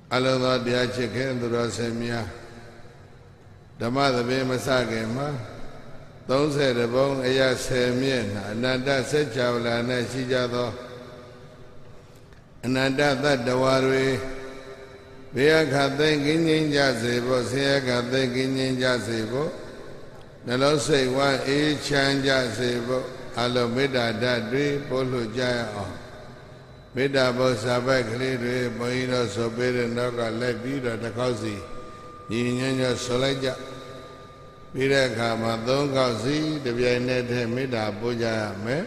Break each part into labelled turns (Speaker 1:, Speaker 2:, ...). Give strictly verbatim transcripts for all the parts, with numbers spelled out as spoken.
Speaker 1: Alonso dia chicken to Rosemia. The mother be Masagema. Don't say the bone, Aya Semien, Ananda said Chavla, and Shijado. Ananda that the Warwe. We are thinking in Jazebo, Siaka thinking in Jazebo. The Lord say one each and Jazebo, Alomeda that day, Polo Jaya. Meda Bosabakli, Moino Sobir, Noga, Lebida, the Cosi, Yin Solaja. Pira kama don kausi de biane the meda puja me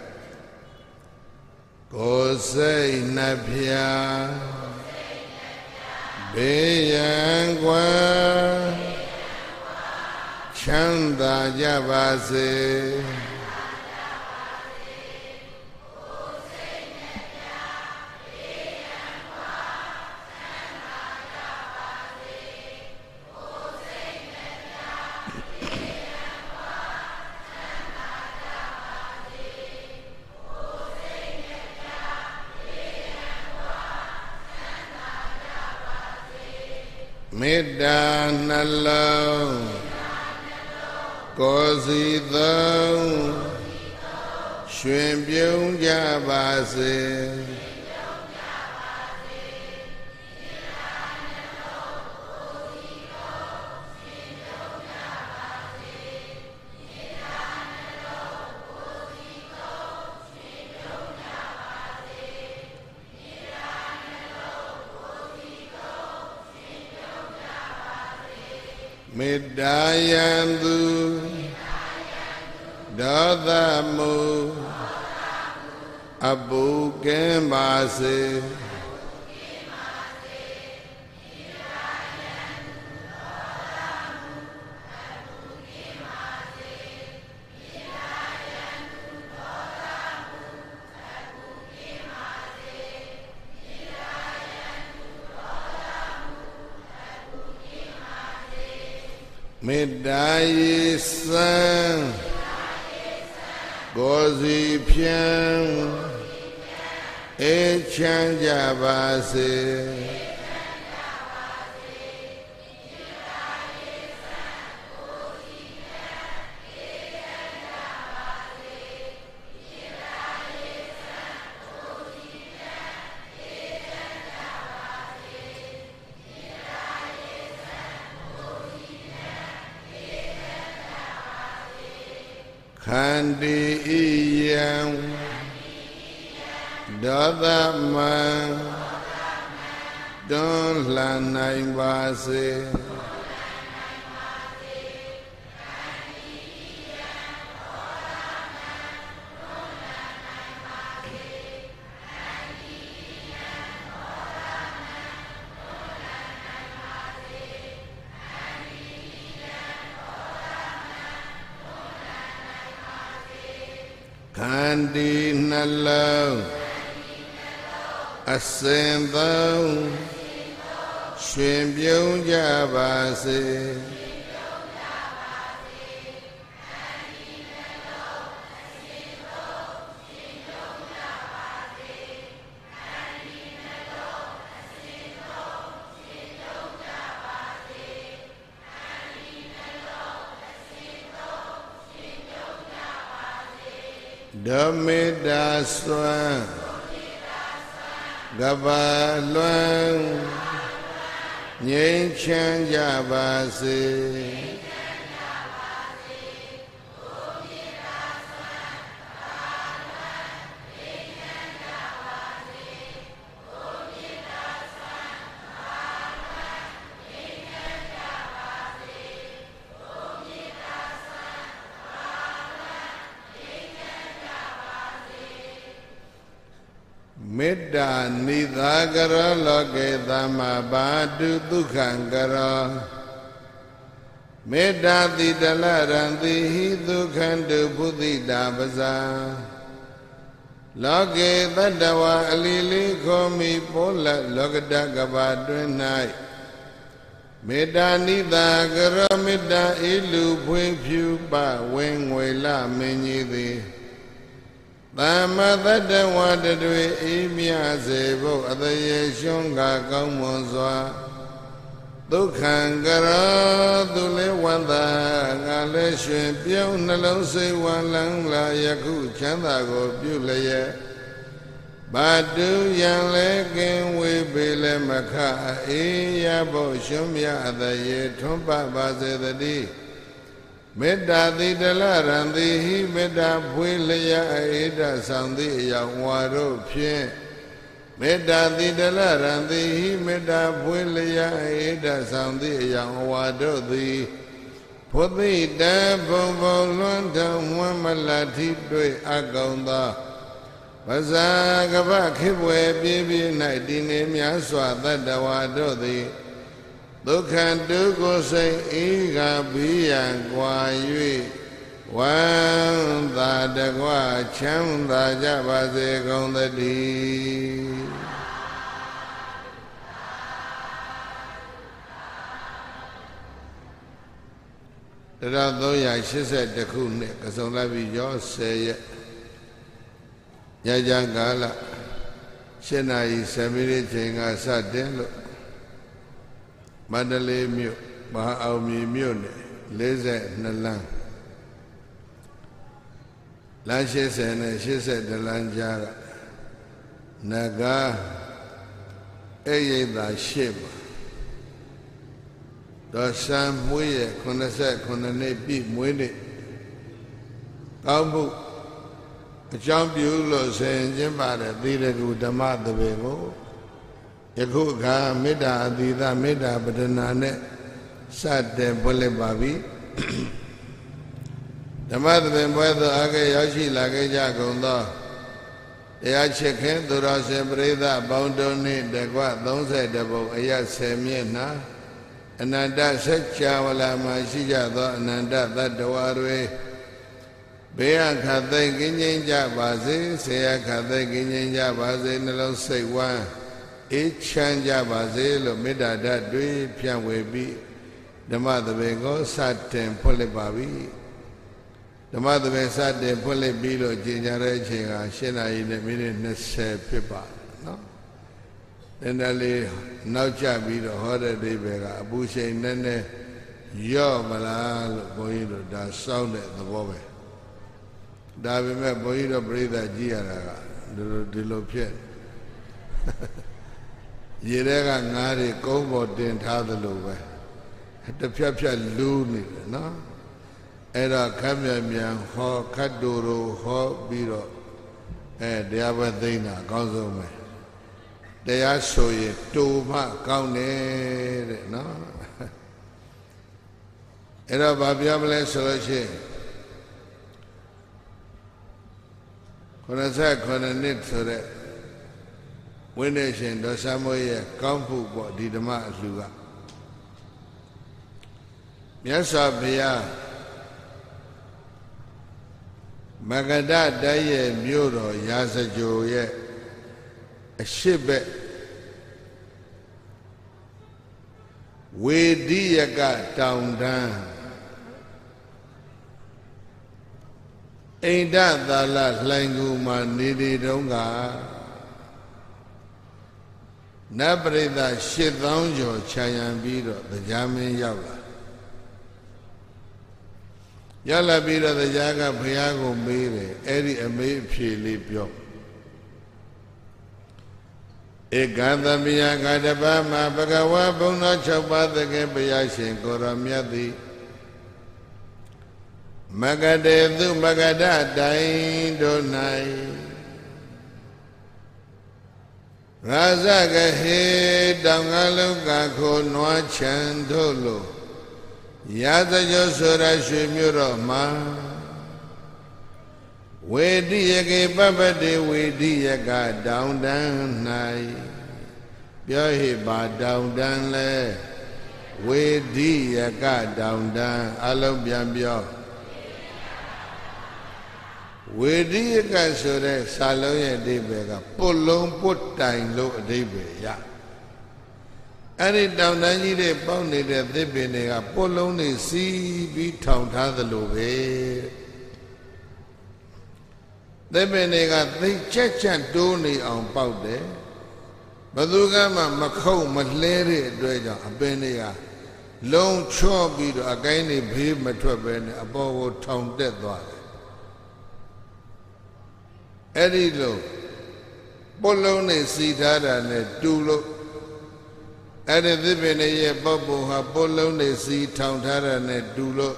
Speaker 1: ko sei na phya beyan kwa chanda ja ba se Meda nalo Kosi thong Shuen byung ja ba se Medayandu Dadamu Abu Kembase Medayi san Gozi pian E chan jabase Khandi iyam Dadaman Don lanai base Khandi nalo Asembao Shuen byung ja ba se Dameda swan Gaba luan Nyen chan ja ba se Meda nidagara loke dhamma badu dukhankara Meda didalaranti hi dukhantu buddhi dabasa Loke tadawa alili komi pola lokadakaba dwenai Meda nidagara meda ilu pwin pyu pa wen ngwe la menyi di Thamma tattva tatve imya sevo Adaye shunga kaumon swa Dukhan kara dule wanda Ngale shun piao nalong se wan lang la Yaku chanda go pyulaya Badu yang le kin we bile makha Iya bo shumya adaye Thumpa base dadi Metta di dala randi hi metta phuilaya aida sandi ya waro phien Metta di dala randi hi metta phuilaya aida sandi ya waro di Phuthi ta bong bong luan thang mwan malati dwe akaung tha Pasa kapa khipwe pi pi nai di ne mya swa tattva do di Dukhan dukho say ika biyan kwa yui Wan tha dakwa cham tha ja ba se kaung tati Tara three eighty-twoခုနှစ်ကစုံလိုက်ပြီးရောtenရက်ညချမ်းကာလeightနာရီtenမိနစ်ချိန်ကစတင်လို့မန္တလေးမြို့မဟာအောင်မြေမြို့နယ်forty-twoလမ်းလမ်းeightyနဲ့eighty-oneလမ်းကြားကနဂါအိရိသာရှိမှာတော်စံမွေးရဲ့eighty-nineနှစ်ပြည့်မွေးနေ့ကောင်းမှုအကြောင်းပြုလို့ဆင်ကျင်းပါတဲ့သီရကုဓမ္မသဘင်ကိုယခုအခါမေတ္တာအသီသမေတ္တာပဒနာနဲ့စတဲ့ပွင့်လစ်ပါပြီဓမ္မသဘင်ပွဲသို့အားကရောက်ရှိလာခဲ့ကြကုန်သောတရားချစ်ခင်သူတော်စင်ပရိသတ်ပေါင်းတို့နှင့်တကွthirty-twoပုံအရtenမျက်နှာအနန္တစัจ java လာမှာရှိကြသောအနန္တသတ္တဝါတွေဘေးအခါသိကင်းငြိမ်းကြပါစေဆေယအခါသိကင်းငြိမ်းကြပါစေနှလုံးစိတ်ဝမ်းအေးချမ်းကြပါစေလို့မေတ္တာဓာတ်တွေဖြန့်ဝေပြီးဓမ္မသဘင်ကိုစတင်ဖွင့်လှစ်ပါပြီဓမ္မသဘင်စတင်ဖွင့်လှစ်ပြီးလို့ကြင်ကြတဲ့အချိန်ကeightနာရီနဲ့မိနစ်twentyဖြစ်ပါတယ်နော်နည်းနည်းလေးနောက်ကျပြီးတော့ဟောတဲ့အိဗေကအပူချိန်နည်းနည်းရော့မလားလို့ဘုန်းကြီးတို့ဒါစောင့်တဲ့သဘောပဲဒါပေမဲ့ဘုန်းကြီးတို့ပြိဿကြည့်ရတာကဒီလိုဒီလိုဖြစ်ရေထဲကငါးတွေကုန်းပေါ်တင်ထားသလိုပဲတစ်ဖြတ်ဖြတ်လူးနေတယ်နော်အဲ့တော့ခက်မြန်မြန်ဟောခတ်တူတူဟောပြီးတော့အဲတရားပဲသိနေတာအကောင်းဆုံးပဲတရားဆိုရင်တူမှကောင်းတယ်တဲ့နော်အဲ့တော့ဘာပြောမလဲဆိုလို့ရှိရင်eighty-nineနှစ်ဆိုတဲ့ဝိနည်းရှင်ဒေါ်စမိုးရဲ့ကောင်းမှုပေါ့ဒီဓမ္မအလှူကမြတ်စွာဘုရားမဂဓတိုင်းရဲ့မြို့တော်ရာဇဂိုရဲ့အရှိဘက်ဝေဒီယကတောင်တန်းအိန္ဒသာလလှိုင်ကူမှာနေနေတုန်းကနတ်ပရိသတ်eight thousandကျော်ခြံရံပြီးတော့တရားမင်းရောက်လာရောက်လာပြီးတော့တရားကဘုရားကိုမေးတယ်အဲ့ဒီအမေးအဖြေလေးပြောဧကံသမယကတပမဘဂဝါဘုံတော်၆ပါးသခင်ဘုရားရှင်ကိုရောမြတ်သည်မဂတေသူမဂဒတိုင်တို့၌ရာဇကဟေတောင်ငါလုံးကခိုနွားချံတို့လိုရာဇဂိုဆိုရရွှေမြို့တော်မှာဝေတိယကေပပတိဝေတိယကတောင်တန်း၌ပြောဟိပါတောင်တန်းလဲဝေတိယကတောင်တန်းအလုံးပြန်ပြောဝေဒီယကဆိုတဲ့စာလုံးရဲ့အဓိပ္ပာယ်ကပုတ်လုံးပုတ်တိုင်လို့အဓိပ္ပာယ်ရအဲ့ဒီတောင်တန်းကြီးတွေပေါက်နေတဲ့သစ်ပင်တွေကပုတ်လုံးတွေစီးပြီးထောင်ထားသလိုပဲသစ်ပင်တွေကသိချက်ချက်တိုးနေအောင်ပေါက်တယ်ဘသူကမှမခုတ်မလဲတဲ့အတွက်ကြောင့်အပင်တွေကလုံးချော့ပြီးတော့အကိုင်းတွေဘေးမထွက်ပဲနဲ့အပေါ်ကိုထောင်တက်သွားတယ်အဲ့ဒီလိုပုတ်လုံးနဲ့စီထားတာနဲ့တူလို့အဲ့ဒီသစ်ပင်တွေရဲ့ပုတ်ပုံဟာပုတ်လုံးနဲ့စီထောင်ထားတာနဲ့တူလို့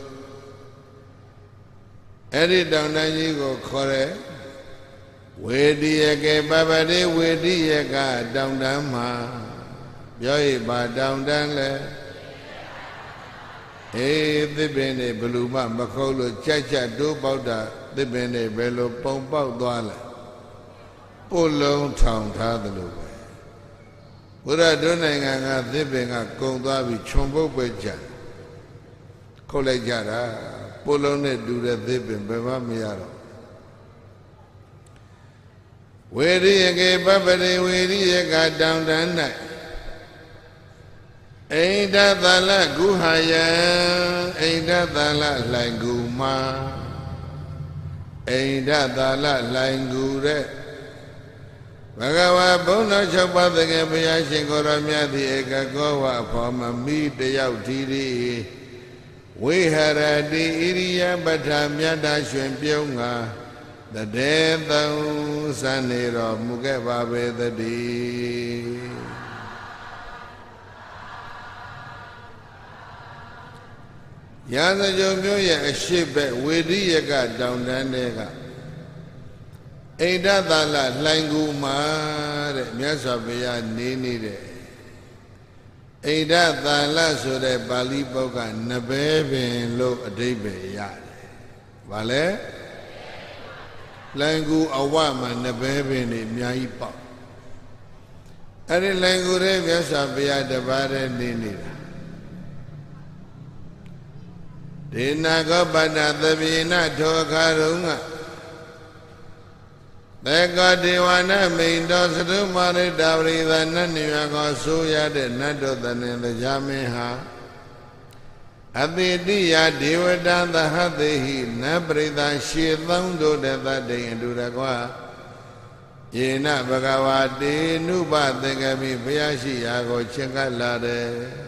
Speaker 1: အဲ့ဒီတောင်တန်းကြီးကိုခေါ်တဲ့ဝေဒီယကေပပတိဝေဒီယကတောင်တန်းမှာပြောရပါတောင်တန်းလဲအေးသစ်ပင်တွေဘလူမမခုတ်လို့ကြက်ကြက်တိုးပေါက်တာသစ်ပင်တွေဘယ်လိုပုံပေါက်သွားလဲပုတ်လုံးထောင်ထားသလိုပဲဘုရားတို့နိုင်ငံကသစ်ပင်ကကုံသွားပြီးခြုံပုတ်ပဲကြံခုတ်လိုက်ကြတာပုတ်လုံးနဲ့တူတဲ့သစ်ပင်ဘယ်မှမရတော့ဝေရိယကေပပတိဝေရိယကတောင်တန်း၌အိန္ဒသလကုဟယံအိန္ဒသလလှိုင်ကူမှာအိန္ဒသလလှိုင်ကူတဲ့ဘဂဝါဘုန်းတော်၆ပါးတကယ်ဘုရားရှင်ကိုရောမြတ်သည်ဧကကောဝအဖော်မမိတယောက်ထီရီဝိဟရတိဣရိယပဋ္ဌာမြတ်တာရွှင်ပြုံးငါတတေသုံးစံနေတော်မူခဲ့ပါပေသတည်းရာဇကြုံမျိုးရဲ့အရှိဘက်ဝေရိယကတောင်တန်းတွေကအိန္ဒသလလှိုင်ကူမှာတဲ့မြတ်စွာဘုရားနေနေတဲ့အိန္ဒသလဆိုတဲ့ပါဠိပုဒ်ကနဘဲပင်လို့အဓိပ္ပာယ်ရတယ်။ဘာလဲလှိုင်ကူအဝမှာနဘဲပင်တွေအများကြီးပေါက်အဲ့ဒီလှိုင်ကူတဲ့မြတ်စွာဘုရားတပါးတည်းနေနေတာဒေနာကောပတ္တသဗ္ဗေနထောအခါတုန်းကသေကဒေဝနာမိန်တော်သတုမာရိတဝရိသနတ်နေရကောဆိုရတဲ့နတ်တော်တန်တဲ့ကြာမင်းဟာအတိတိယဒေဝတာသဟသေဟိနပရိသရှေသုံးတို့တဲ့တတိအတူတကွာယေနဘဂဝါတေနုပသင်္ကမိဘုရားရှိရာကိုချင်ကပ်လာတယ်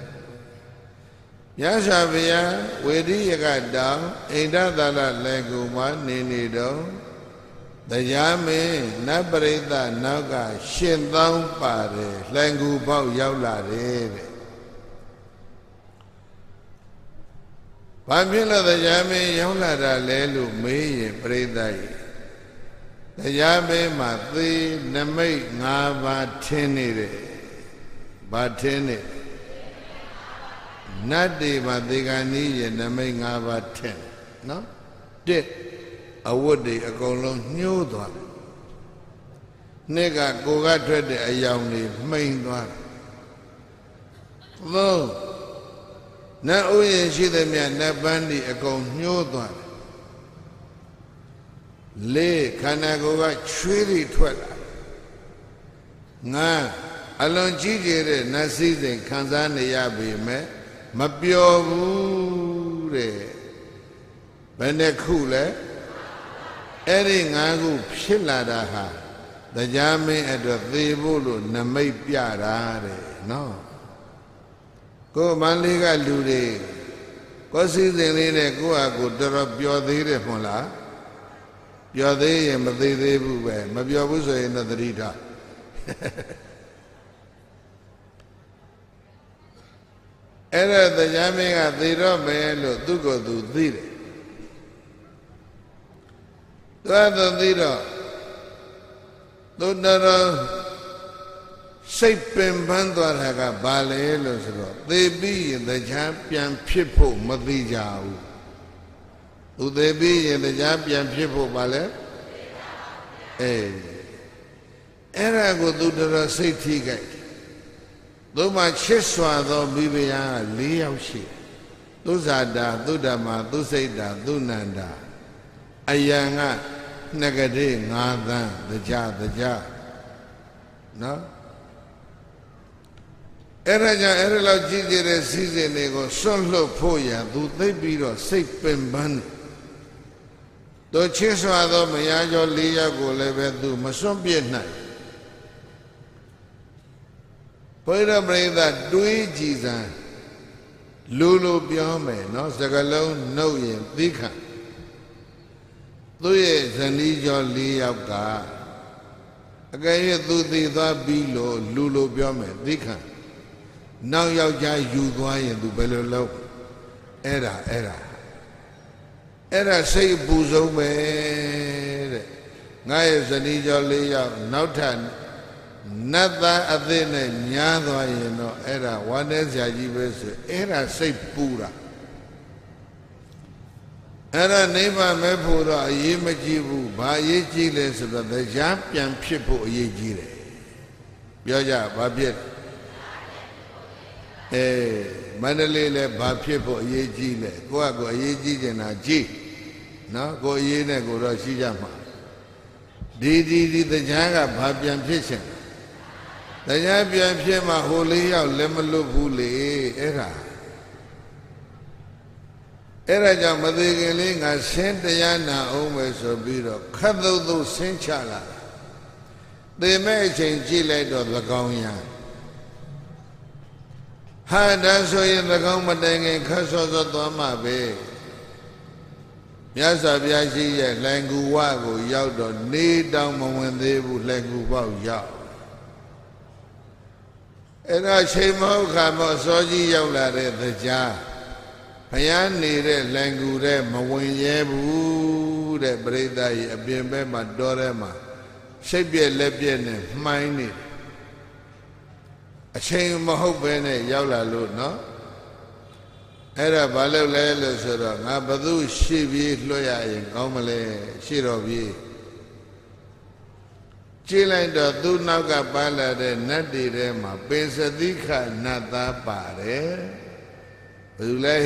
Speaker 1: မြတ်စွာဘုရားဝေရိယကတောင်အိန္ဒသလလက်ကူမှာနေနေတော့တရားမင်းနတ်ပရိသတ်နောက်ကရှင်းသောင်းပါတယ်လှိုင်ကူပေါက်ရောက်လာတယ်တဲ့ဘာဖြစ်လို့တရားမင်းရောက်လာတာလဲလို့မေးရင်ပရိသတ်ကြီးတရားမင်းမှာသေနမိတ်၅ပါးထင်းနေတယ်ဘာထင်းနေနတ်တွေမှာသေကံဤရဲ့နမိတ်၅ပါးထင်းနော်တစ်အဝတ်တွေအကုန်လုံးညှိုးသွားတယ်နှစ်ကကိုကထွက်တဲ့အယောင်တွေမှိန်သွားတယ်သုံးနတ်ဥယျာဉ်ရှိသမျှနတ်ပန်းတွေအကုန်ညှိုးသွားတယ်လေးခန္ဓာကိုယ်ကချွေးတွေထွက်လာငါအလွန်ကြီးကျယ်တဲ့နတ်စည်းစိမ်ခံစားနေရပေမဲ့မပျော်ဘူးတဲ့ဘယ်နှခုလဲအဲ့ဒီငါးခုဖြစ်လာတာဟာတရားမင်းအတွက်သေဖို့လို့နမိတ်ပြတာတဲ့နော်ကိုမန္လေးကလူတွေကိုစည်းစိမ်လေးနဲ့ကိုယ့်ဟာကိုတော်တော်ပျော်သေးတယ်မဟုတ်လားပျော်သေးရင်မသေးသေးဘူးပဲမပျော်ဘူးဆိုရင်တော့သတိထားအဲ့ဒါတရားမင်းကသေတော့မယ်လို့သူ့ကိုယ်သူသိတယ်သွားတော့သိတော့သူတော်စိတ်ပင်ပန်းသွားတာကဘာလဲလို့ဆိုတော့သေပြီးရင်တရားပြန်ဖြစ်ဖို့မသိကြဘူးသူသေပြီးရင်တရားပြန်ဖြစ်ဖို့ဘာလဲအေးအဲ့ဒါကိုသူတော်စိတ်ထိကြိုက်သူမှချစ်စွာသောမိဖုရားက၄ယောက်ရှိသူဇာတာသူဓမ္မသူစိတ်တာသူနန္ဒာအယံကနှကတိငါးသန်းတရားတရားနော်အဲ့ဒါကြောင့်အဲ့ဒါလောက်ကြည့်ကြတဲ့စီစဉ်တွေကိုစွန့်လွတ်ဖို့ရသူသိပြီးတော့စိတ်ပင်ပန်းတတို့ချစ်စွာသောမယားကျော်လေးယောက်ကိုလည်းပဲသူမစွန့်ပြစ်နိုင်ဘုရားပရိသတ်တွေးကြည်စမ်းလူလိုပြောမယ်နော်စကလုံးနှုတ်ရင်သိခံသူ့ရဲ့ဇနီးကျော်လေးယောက်ကအကယ်၍သူသိသွားပြီးလို့လူလိုပြောမယ်သိခံနောက်ယောက်ျားယူသွားရင်သူဘယ်လိုလုပ်အဲ့ဒါအဲ့ဒါအဲ့ဒါစိတ်ပူဆုံးပဲတဲ့ငါရဲ့ဇနီးကျော်လေးယောက်နောက်ထပ်နတ်သားအသစ်နဲ့ညားသွားရင်တော့အဲ့ဒါဝမ်းနဲ့ဆရာကြီးပဲဆိုအဲ့ဒါစိတ်ပူတာအဲ့ဒါနိဗ္ဗာန်မဲ့ဖို့တော့အရေးမကြီးဘူးဘာအရေးကြီးလဲဆိုတော့တရားပြန်ဖြစ်ဖို့အရေးကြီးတယ်ပြောကြဘာဖြစ်အဲမန္တလေးလည်းဘာဖြစ်ဖို့အရေးကြီးလဲကိုယ့်အကိုအရေးကြီးကျင်တာကြီးနော်ကိုအရေးနဲ့ကိုတော့ရှိကြမှာဒီဒီဒီတရားကဘာပြန်ဖြစ်ရှင်တရားပြန်ဖြစ်မှဟိုလေးယောက်လည်းမလွတ်ဘူးလေအဲ့ဒါအဲ့ဒါကြောင့်မသေးခင်လေးငါဆင်းတရားနာအောင်ပဲဆိုပြီးတော့ခတ်သုတ်သုတ်ဆင်းချလာတာသေမဲ့အချိန်ကြည့်လိုက်တော့သကောင်းရဟာဒါဆိုရင်သကောင်းမတိုင်ခင်ခတ်စောစောသွားမှပဲမြတ်စွာဘုရားရှိရဲ့လှိုင်ကူဝကိုရောက်တော့နေတောင်မဝင်သေးဘူးလှိုင်ကူပေါက်ရောက်အဲ့ဒါချိန်မဟုတ်ခါမအစောကြီးရောက်လာတဲ့တရားဘုရားနေတဲ့လှိုင်ကူတဲ့မဝင်ရဲဘူးတဲ့ပရိသတ်ကြီးအပြင်ဘက်မှာတောထဲမှာစိတ်ပြက်လက်ပြက်နဲ့မှိုင်းနေအချိန်မဟုတ်ပဲနဲ့ရောက်လာလို့နော်အဲ့ဒါဘာလို့လဲလို့ဆိုတော့ငါဘသူရှိပြီးလွှတ်ရရင်ကောင်းမလဲရှိတော်ပြီးကြည့်လိုက်တော့သူ့နောက်ကပါလာတဲ့နတ်တွေထဲမှာပင်စတိခနတ်သားပါတယ်ဘယ်လိုလဲ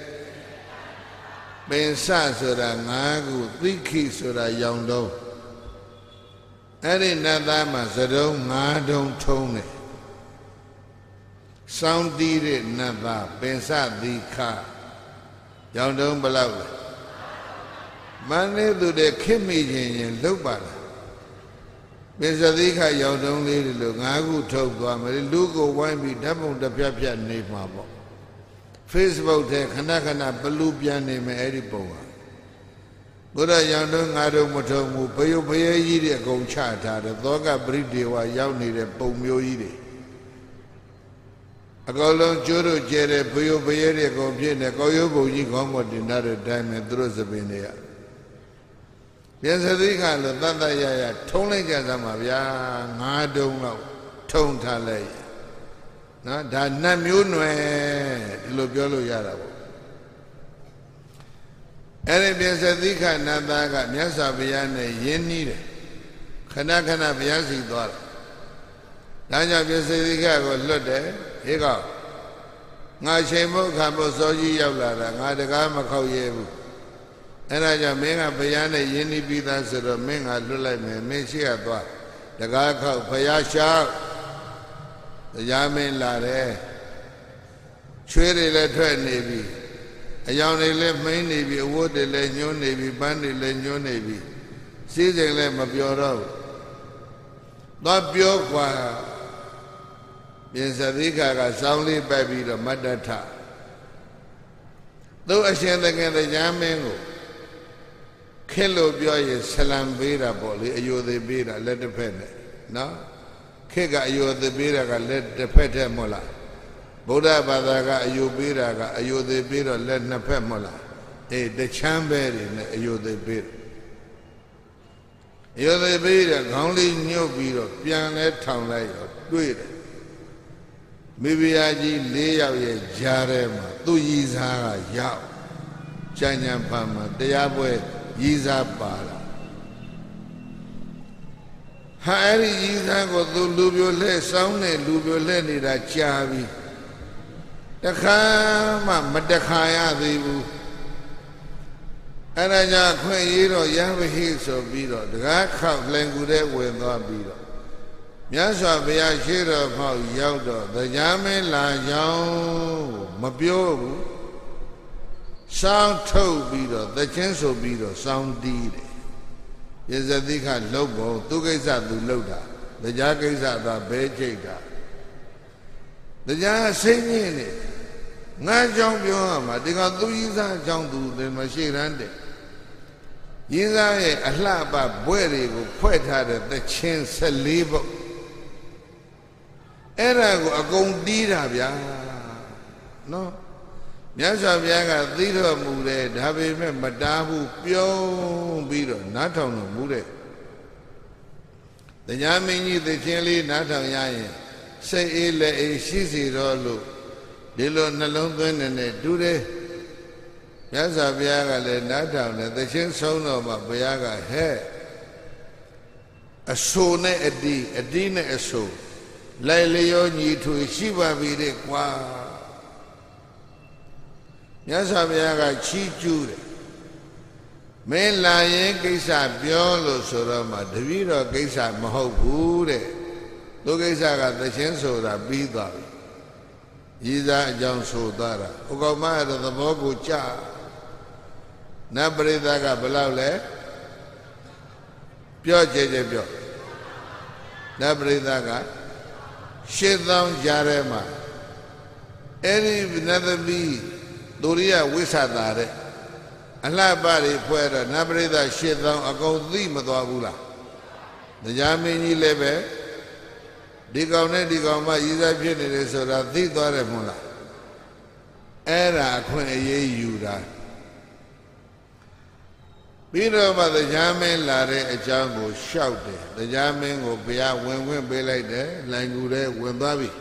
Speaker 1: ပင်စဆိုတာငါးခုသိခိဆိုတာရောင်တုံးအဲ့ဒီနတ်သားမှာသတုံးငါးတုံးထုံးတယ်စောင်းတီးတဲ့နတ်သားပင်စတိခရောင်တုံးဘယ်လောက်လဲမန္နေသူတဲ့ခစ်မိခြင်းရင်လှုပ်ပါလားပင်စတိခရောင်တုံးလေးတွေလို့ငါးခုထုတ်သွားမယ်လူကိုဝိုင်းပြီးဓာတ်ပုံတစ်ပြက်ပြက်နေမှာပေါ့Facebook ထဲခဏခဏဘလူပြန်နေမယ်အဲ့ဒီပုံဟာဘုရားရောင်တုံးငါးတုံးမထုံဘူးဘယုတ်ဘယဲကြီးတွေအကုန်ချထားတယ်သောကပရိဒေဝရောက်နေတဲ့ပုံမျိုးကြီးတွေအကောင်လုံးကျိုးတို့ကျဲတဲ့ဘယုတ်ဘယဲတွေအကုန်ဖြစ်နေကောက်ရုပ်ပုံကြီးခေါင်းပေါ်တင်ထားတဲ့အတိုင်းပဲသူတို့စပင်တွေကပြန်စသိခါလို့တတ်တတ်ရရထုံးလိုက်ကြစမ်းပါဗျာငါးတုံးလောက်ထုံထားလိုက်နော်ဒါနတ်မျိုးနွယ်ဒီလိုပြောလို့ရတာပေါ့အဲ့ဒီပြန်စသိခနတ်သားကမြတ်စွာဘုရားနဲ့ယဉ်နီးတယ်ခဏခဏဘုရားစီသွားတယ်ဒါကြောင့်ပြန်စသိခကိုလွတ်တယ်ဟေးကောငါချိန်မို့ခါမို့စောကြီးရောက်လာတာငါတကားမခောက်ရဲဘူးအဲ့ဒါကြောင့်မင်းကဘုရားနဲ့ယဉ်နီးပြီးသားဆိုတော့မင်းကလွတ်လိုက်မယ်မင်းရှိရသွားတကားခောက်ဘုရားရှောက်တရားမင်းလာတယ်ချွေးတွေလည်းထွက်နေပြီအယောင်တွေလည်းမှိန်းနေပြီအဝတ်တွေလည်းညှိုးနေပြီပန်းတွေလည်းညှိုးနေပြီစီးစိမ်လည်းမပြောတော့ဘူးသွားပြောกว่าပြင်စတိခါကစောင်းလေးပိုက်ပြီးတော့မတ္တထသူအရှင်သခင်တရားမင်းကိုခက်လို့ပြောရင်ဆလံပေးတာပေါ့လေအယိုသေးပေးတာလက်တစ်ဖက်နဲ့နော်ခေတ်ကအယိုသေးပေးတာကလက်တစ်ဖက်တည်းမဟုတ်လားဗုဒ္ဓဘာသာကအယိုပေးတာကအယိုသေးပေးတော့လက်နှစ်ဖက်မဟုတ်လားအေးတချမ်းပဲတွေနဲ့အယိုသေးပေးအယိုသေးပေးတဲ့ခေါင်းလေးညှုပ်ပြီးတော့ပြန်လဲထောင်လိုက်တော့တွေ့တယ်မိဖုရားကြီးလေးယောက်ရဲ့ကြားထဲမှာသူ့ရည်စားကရောက်ကျန်ကျန်ဖန်မှာတရားပွဲရည်စားပါလာဟာအဲ့ဒီရည်စားကိုသူလူပြိုလှဲ့စောင်းနေလူပြိုလှဲ့နေတာကြာပြီတခါမှမတခါရသေးဘူးအဲ့ဒါကြောင့်ခွင့်ရေးတော့ရပါဟိဆိုပြီးတော့တကားခောက်လင်ကူတဲ့ဝင်သွားပြီးတော့မြတ်စွာဘုရားရှိတော်ဖောက်ရောက်တော့တရားမင်းလာကြောင်းမပြောဘူးစောင်းထုတ်ပြီးတော့သချင်းဆိုပြီးတော့စောင်းတီးတယ်ယဇတိခလှုပ်ပုံသူကိစ္စသူလှုပ်တာတရားကိစ္စသာဘဲကြိတ်တာတရားစိတ်ညစ်နေငါကြောင့်ပြောရမှာဒီကသူကြီးစားအကြောင်းသူတယ်မရှိရမ်းတဲ့ရင်းစားရဲ့အလှပဘွဲ့တွေကိုဖွဲ့ထားတဲ့သချင်းဆယ်လေးပုဒ်အဲ့ဒါကိုအကုန်တီးတာဗျာနော်မြတ်စွာဘုရားကသိတော်မူတယ်ဒါပေမဲ့မတားဘူးပြုံးပြီးတော့နားထောင်တော်မူတဲ့တရားမင်းကြီးသချင်းလေးနားထောင်ရရင်စိတ်အေးလက်အေးရှိစီတော်လို့ဒီလိုနှလုံးသွင်းနေတဲ့တူတယ်မြတ်စွာဘုရားကလည်းနားထောင်တယ်သချင်းဆုံးတော့မှဘုရားကဟဲ့အဆိုနဲ့အတီးအတီးနဲ့အဆိုလိုက်လျောညီထွေရှိပါပြီတဲ့ကွာမြတ်စွာဘုရားကချီးကျူးတယ်မင်းလာရင်ကိစ္စပြောလို့ဆိုတော့မှတပည့်တော်ကိစ္စမဟုတ်ဘူးတဲ့သူကိစ္စကသချင်းဆိုတာပြီးသွားပြီရည်စားအကြောင်းဆိုသွားတာဥက္ကမရသဘောကိုကြနတ်ပရိသတ်ကဘယ်လောက်လဲပြောကြဲကြဲပြောနတ်ပရိသတ်ကရှစ်သောင်းကြားထဲမှာအဲ့ဒီနတ်သမီးဒုရိယဝိသတာတဲ့အလှပတွေဖွဲ့တော့နတ်ပရိသတ်ရှစ်သောင်းအကုန်သိမသွားဘူးလားတရားမင်းကြီးလည်းပဲဒီကောင်နဲ့ဒီကောင်မှရည်စားဖြစ်နေတယ်ဆိုတာသိသွားတယ်မဟုတ်လားအဲ့ဒါအခွင့်အရေးယူတာပြီးတော့မှတရားမင်းလာတဲ့အကြောင်းကိုရှောက်တယ်တရားမင်းကိုဘုရားဝင်ခွင့်ပေးလိုက်တယ်လိုင်ကူထဲဝင်သွားပြီ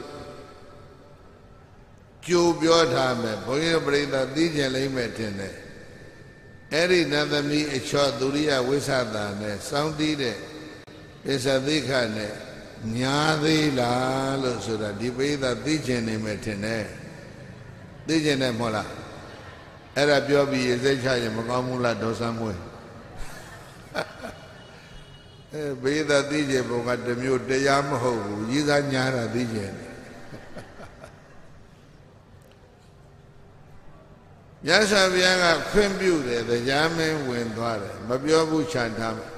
Speaker 1: ကြိုပြောထားမယ်ဘုန်းကြီးပရိသတ်သိကျင်လိမ့်မယ်ထင်တယ်အဲ့ဒီနတ်သမီးအချော့ဒုရိယဝိသတာနဲ့စောင်းတီးတဲ့ပိဿသိခနဲ့ညာသေးလားလို့ဆိုတာဒီပရိသတ်သိကျင်နေမယ်ထင်တယ်သိကျင်တယ်မဟုတ်လားအဲ့ဒါပြောပြီးရေစိတ်ချရင်မကောင်းဘူးလားဒေါသမွေးအဲပရိသတ်သိကျင်ပုံကတစ်မျိုးတရားမဟုတ်ဘူးရည်စားညာတာသိကျင်တယ်မြတ်စွာဘုရားကခွင့်ပြုတယ်တရားမင်းဝင်သွားတယ်မပြောဘူးခြံထားမယ်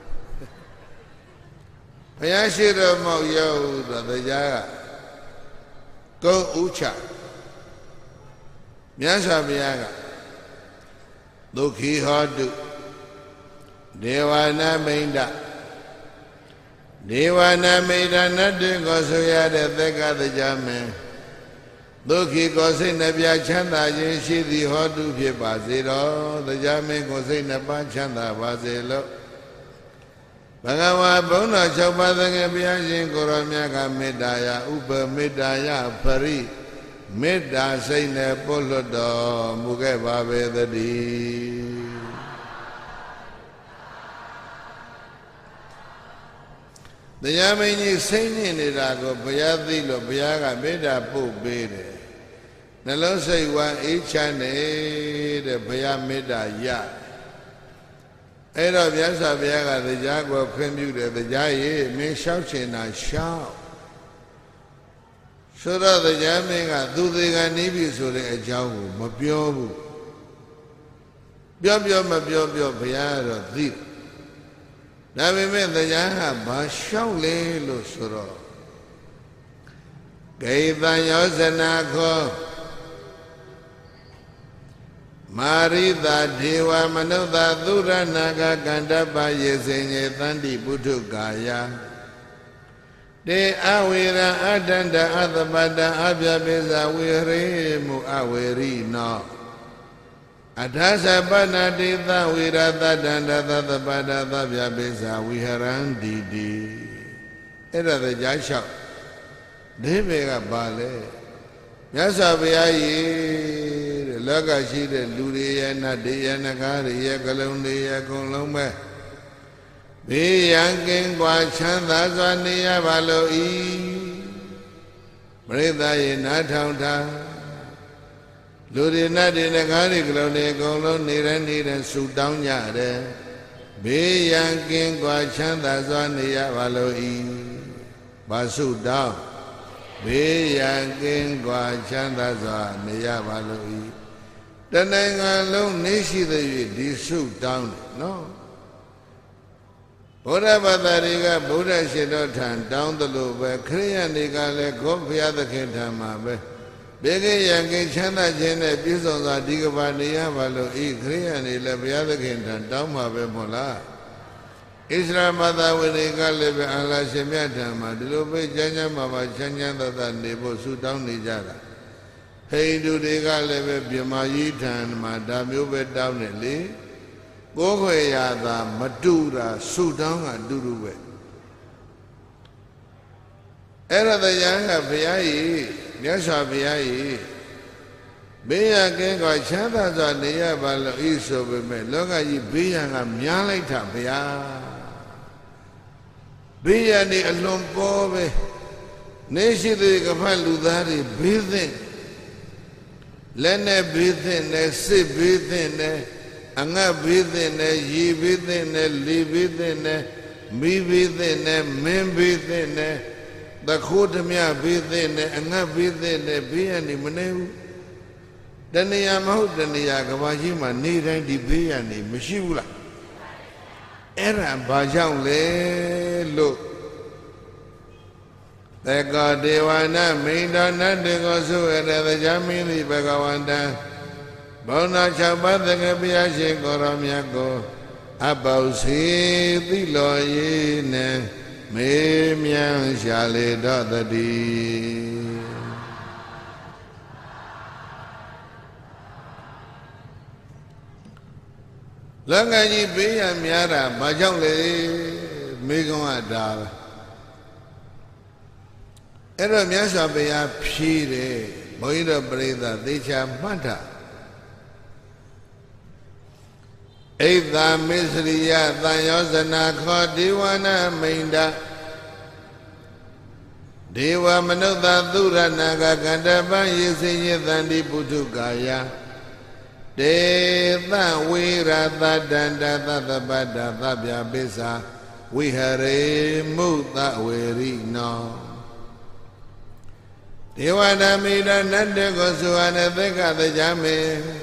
Speaker 1: ဘုရားရှိတော်မောက်ရောက်တော့တရားကကုန်းဥချမြတ်စွာဘုရားကဒုက္ခိဟောတုဒေဝနာမိန္ဒဒေဝနာမိန္ဒနတ်တွေကိုဆိုရတဲ့သက္ကတရားမင်းဒုက္ခိကိုစိတ်နှပြချမ်းသာခြင်းရှိသည်ဟောတုဖြစ်ပါစေတော်တရားမင်းကိုစိတ်နှပါချမ်းသာပါစေလို့ဘဂဝါဘုန်းတော်၆ပါးသခင်ဘုရားရှင်ကိုရောမြတ်ကမေတ္တာယဥပမေတ္တာယပရိမေတ္တာစိတ်နဲ့ပို့လွတ်တော်မူခဲ့ပါပေသတည်းတရားမင်းကြီးစိတ်ညစ်နေတာကိုဘုရားသိလို့ဘုရားကမေတ္တာပို့ပေးတယ်နှလုံးစိတ်ဝမ်းအေးချမ်းနေတဲ့ဘုရားမေတ္တာရအဲ့တော့မြတ်စွာဘုရားကတရားကိုခွင့်ပြုတယ်တရားရေးမင်းလျှောက်ချင်တာလျှောက်ဆိုတော့တရားမင်းကသူသေးကနေပြီဆိုတဲ့အကြောင်းကိုမပြောဘူးပြောပြောမပြောပြောဘုရားကတော့သိတယ်ဒါပေမဲ့တရားဟာဘာလျှောက်လဲလို့ဆိုတော့ဂေတံယောဇနာခောမာရိတာဒေဝမနုဿသုရဏကကန္တပယေစေညေတန္တိပုထုကာယတေအဝေရအတန္တအသပတံအပြပိဇဝေရေမုအဝေရိနောအထာသပနာတိသဝေရတတန္တသသပတသဗျပိဇဝိဟရန္တိတိအဲ့ဒါတရားလျှောက်ဒီဘေကပါလေမြတ်စွာဘုရားကြီးတဲ့လောကရှိတဲ့လူတွေရဲ့နတ်တွေရဲ့နဂါးတွေရဲ့ကလုံးတွေရဲ့အကုန်လုံးပဲဘေးရန်ကင်းကွာချမ်းသာစွာနေရပါလို့ဤပရိသတ်ရဲ့နားထောင်ထားလူတွေနတ်တွေနဂါးတွေကလုံးတွေအကုန်လုံးနေရနေတဲ့ဆူတောင်းကြတယ်ဘေးရန်ကင်းကွာချမ်းသာစွာနေရပါလို့ဤဘာဆူတောင်းဘေးရန်ကင်းကွာချမ်းသာစွာနေရပါလို့ဤတနိုင်ငံလုံးနေရှိသည်၍ဒီဆုတောင်းတယ်နော်ဗုဒ္ဓဘာသာတွေကဗုဒ္ဓရှင်တော်ထံတောင်းသလိုပဲခရိယန်တွေကလည်းကိုဘုရားသခင်ထံမှာပဲဘေကရံကိချမ်းသာခြင်းနဲ့ပြည့်စုံစွာဒီကဘာနေရပါလို့ဤခရိယန်တွေလည်းဘုရားသခင်ထံတောင်းမှာပဲမဟုတ်လားဣသရေလဘာသာဝင်တွေကလည်းပဲအလ္လာဟ်ရှင်မြတ်ထံမှာဒီလိုပဲကျမ်းကျမ်းမှာပါချမ်းချမ်းသာသာနေဖို့ဆုတောင်းနေကြတာဟိန္ဒူတွေကလည်းပဲပြမကြီးထံမှာဒါမျိုးပဲတောင်းနေလေကိုယ်ခွေရတာမတူတာဆုတောင်းကအတူတူပဲအဲ့ဒါတရားကဘုရားကြီးမြတ်စွာဘုရားကြီးဘေးရန်ကင်းကချမ်းသာစွာနေရပါလို့ဤဆိုပေမဲ့လောကကြီးဘေးရန်ကများလိုက်တာဘုရားဘေးရန်နေအလွန်ပေါ်ပဲနေရှိတဲ့ကဖတ်လူသားတွေဘေးသင့်လက်နဲ့ဘေးသင့်နဲ့စစ်ဘေးသင့်နဲ့အငတ်ဘေးသင့်နဲ့ရေဘေးသင့်နဲ့လေဘေးသင့်နဲ့မိဘေးသင့်နဲ့မင်းဘေးသင့်နဲ့တခိုးဓမြဘေးသင့်နဲ့အငတ်ဘေးသင့်နဲ့ဘေးရန်နေမနေဘူးတဏှာမဟုတ်တဏှာကဘာကြီးမှာနေတိုင်းဒီဘေးရန်နေမရှိဘူးလားအဲ့ဒါဘာကြောင့်လဲလို့သက္ကဒေဝနာမိန္ဒနတေကောသုရတတရားမင်းသည်ဘဂဝန္တံဘောနာ၆ပါးသက္ကဘုရားရှင်ကိုရောမြတ်ကိုအပေါစီသိလောရေးနဲ့မေမြန်းရှာလေတော့တည်းလောကကြီးဘေးရန်များတာဘာကြောင့်လဲမိကုံးကဒါပဲအဲ့တော့မြတ်စွာဘုရားဖြေးတယ်ဘုန်းကြီးတို့ပြိဿသေချာမှတ်တာဣဒ္ဓမစ္စရိယသံယောဇနာခောဒေဝနာမိန္ဒဒေဝမနုဿသုရဏကကန္တပံယေစိယသန္တိပုထုကာယတေသဝေရသတန္တသတ္တပတ္တသဗ္ဗပိစ္ဆာဝိဟရေမုသဝေရိနောဒေဝနာမိဒနတ္တကိုသုဟနသက္ကသကြမေ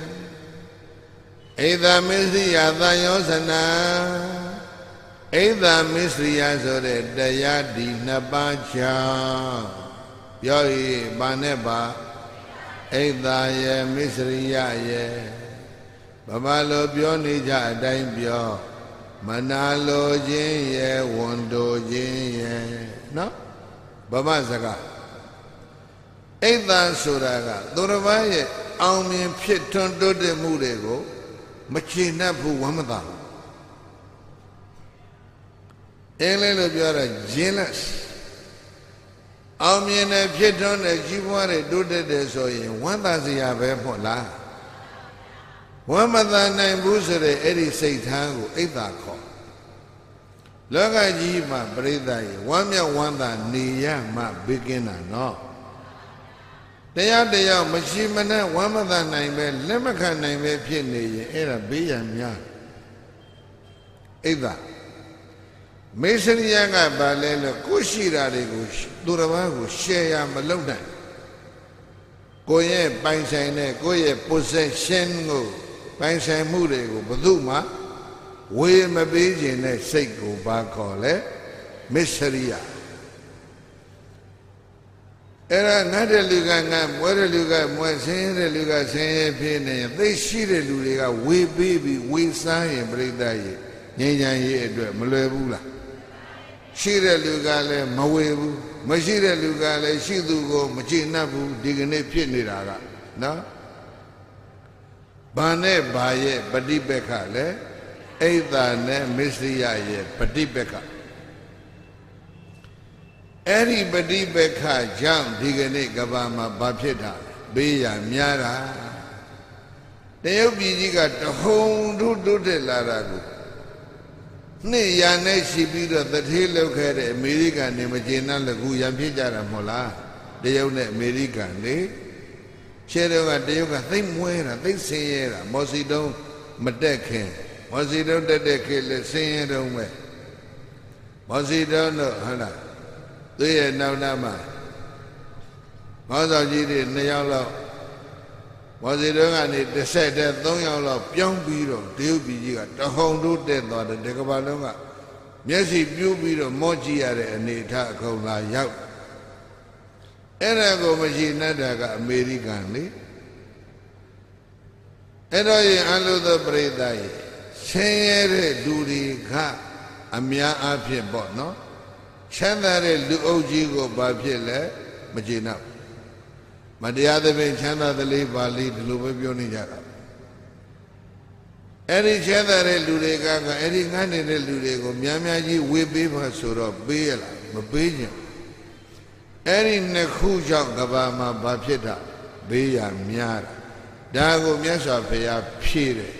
Speaker 1: ဣဒမစ္စရိယသံယောဇနာဣဒမစ္စရိယဆိုတဲ့တရားဒီနှစ်ပါးချာပြောရင်ဘာနဲ့ပါဣဒရဲ့မစ္စရိယရဲ့ဗမာလိုပြောနေကြအတိုင်းပြောမနာလိုခြင်းရဲ့ဝန်တိုခြင်းရဲ့နော်ဗမာစကားဣဒဆိုတာကသူတစ်ပါးရဲ့အောင်မြင်ဖြစ်ထွန်းတိုးတက်မှုတွေကိုမချေနှက်ဘူးဝမ်းမသာဘူးအင်းလေးလို့ပြောတာဂျင်းလက်အောင်မြင်တဲ့ဖြစ်ထွန်းတဲ့ကြီးပွားတဲ့တိုးတက်တဲ့ဆိုရင်ဝမ်းသာစရာပဲပေါ့လားဝမ်းမသာနိုင်ဘူးဆိုတဲ့အဲ့ဒီစိတ်ထားကိုဣဒ္ဓခေါ်လောကကြီးမှာပြိဿရေဝမ်းမြောက်ဝမ်းသာနေရမှဘေးကင်းတာနော်တရားတရားမရှိမနဲ့ဝမ်းမသာနိုင်ပဲလက်မခံနိုင်ပဲဖြစ်နေရင်အဲ့ဒါဘေးရန်များဣဒ္ဓမေစရိယကဘာလဲလို့ကိုရှိတာတွေကိုသူတစ်ပါးကိုရှယ်ရမလုပ်နိုင်ကိုရဲ့ပိုင်ဆိုင်တဲ့ကိုရဲ့ possession ကိုပိုင်ဆိုင်မှုတွေကိုဘယ်သူမှဝေမပေးခြင်းနဲ့စိတ်ကိုဘာခေါ်လဲမစ္စရိယအဲ့ဒါငတ်တဲ့လူကငတ်မွဲတဲ့လူကမွဲဆင်းရဲတဲ့လူကဆင်းရဲဖြစ်နေရင်သိရှိတဲ့လူတွေကဝေပေးပြီးဝေစားရင်ပြိဿရဲ့ငြိမ်းချမ်းရေးအတွက်မလွယ်ဘူးလားရှိတဲ့လူကလည်းမဝေဘူးမရှိတဲ့လူကလည်းရှိသူကိုမကျေနပ်ဘူးဒီကနေ့ဖြစ်နေတာကနော်ဘာနဲ့ဘာရဲ့ပฏิပက္ခလဲဣဒ္ဓနဲ့မစ္စရိယရဲ့ပฏิပက္ခအဲ့ဒီပฏิပက္ခကြောင့်ဒီကနေ့ကဘာမှာဘာဖြစ်တာဘေးရန်များတာတရုတ်ပြည်ကြီးကတဟုန်ထုတိုးတက်လာတာကိုနှစ်ရာနဲ့ရှိပြီးတော့တထေးလောက်ခဲ့တဲ့အမေရိကန်နေမကျေနပ်လကူရန်ဖြစ်ကြတာမဟုတ်လားတရုတ်နဲ့အမေရိကန်လေရှေ့တော့ကတရုတ်ကသိမ့်မွဲတာသိမ့်ဆင်းရဲတာမော်စီတုံးမတက်ခင်မော်စီတုံးတက်တဲ့ခေတ်လဲဆင်းရဲတုံးပဲမော်စီတုံးတော့ဟုတ်လားသူရဲ့နောက်နားမှာမော်စောကြီးတွေနှစ်ယောက်လောက်မော်စီတုံးကနေတစ်ဆက်တည်းသုံးယောက်လောက်ပြောင်းပြီးတော့တရုတ်ပြည်ကြီးကတဟုန်တိုးတက်သွားတယ်ဒီကမ္ဘာလုံးကမျက်စိပြူးပြီးတော့မော့ကြည့်ရတဲ့အနေအထားအခုံလာရောက်အဲ့ဒါကိုမရှိနဲ့တာကအမေရိကန်လေအဲ့တော့ရင်အလိုသောပရိသတ်ရဲ့ဆင်းရဲတဲ့လူတွေကအများအားဖြင့်ပေါ့နော်ချမ်းသာတဲ့လူအုပ်ကြီးကိုဘာဖြစ်လဲမကျေနပ်မတရားသဖြင့်ချမ်းသာသလေးပါလေးဒီလိုပဲပြောနေကြတာအဲ့ဒီချမ်းသာတဲ့လူတွေကကအဲ့ဒီငတ်နေတဲ့လူတွေကိုများများကြီးဝေပေးပါဆိုတော့ပေးရလားမပေးကြဘူးအဲ့ဒီနှစ်ခုကြောင့်ကဘာမှာဘာဖြစ်တာဘေးရများတာဒါကိုမြတ်စွာဘုရားဖြေတယ်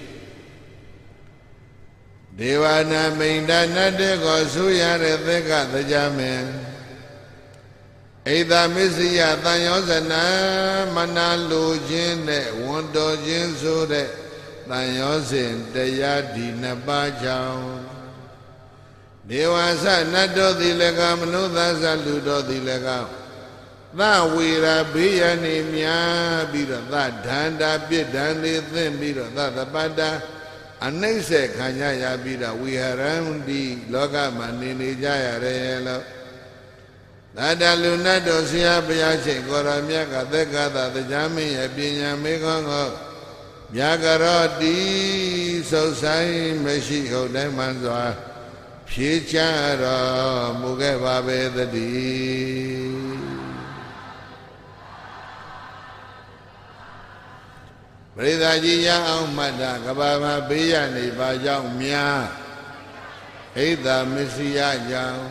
Speaker 1: ဒေဝနာမိန်တာနတ်တဲ့ကိုဆူရတဲ့သက်ကတရားမင်းဣဒာမစ္စယတန်ယောဇနာမနာလိုခြင်းနဲ့ဝန်တော်ခြင်းဆိုတဲ့တန်ယောဇဉ်တရားဒီနှစ်ပါးကြောင့်ဒေဝဆနတ်တော်သည်လည်းကမနုဿသလူတော်သည်လည်းကသဝေရာဘေးရန်နေများပြီးတော့သဒန္တာပြစ်ဒဏ်တွေသင့်ပြီးတော့သသပတ္တာအနှိမ့်ဆက်ခံရရပြီးတော့ဝိဟရံဒီလောကမှာနေနေကြရတယ်လို့သာတလူနတ်တော်ဆရာဘုရားရှင်ကိုရမြတ်ကသက္ကသတရားမင်းရဲ့ပညာမေခေါင်းကိုမြတ်ကရောတိဆုတ်ဆိုင်မရှိဟုတ်တိုင်းမှန်စွာဖြေချတော်မူခဲ့ပါပဲတည်းပရိသတ်ကြီးရအောင်မှတ်တာကဘာမှာဘေးရနေပါကြောင့်များဣဒ္ဓမစ္စယကြောင့်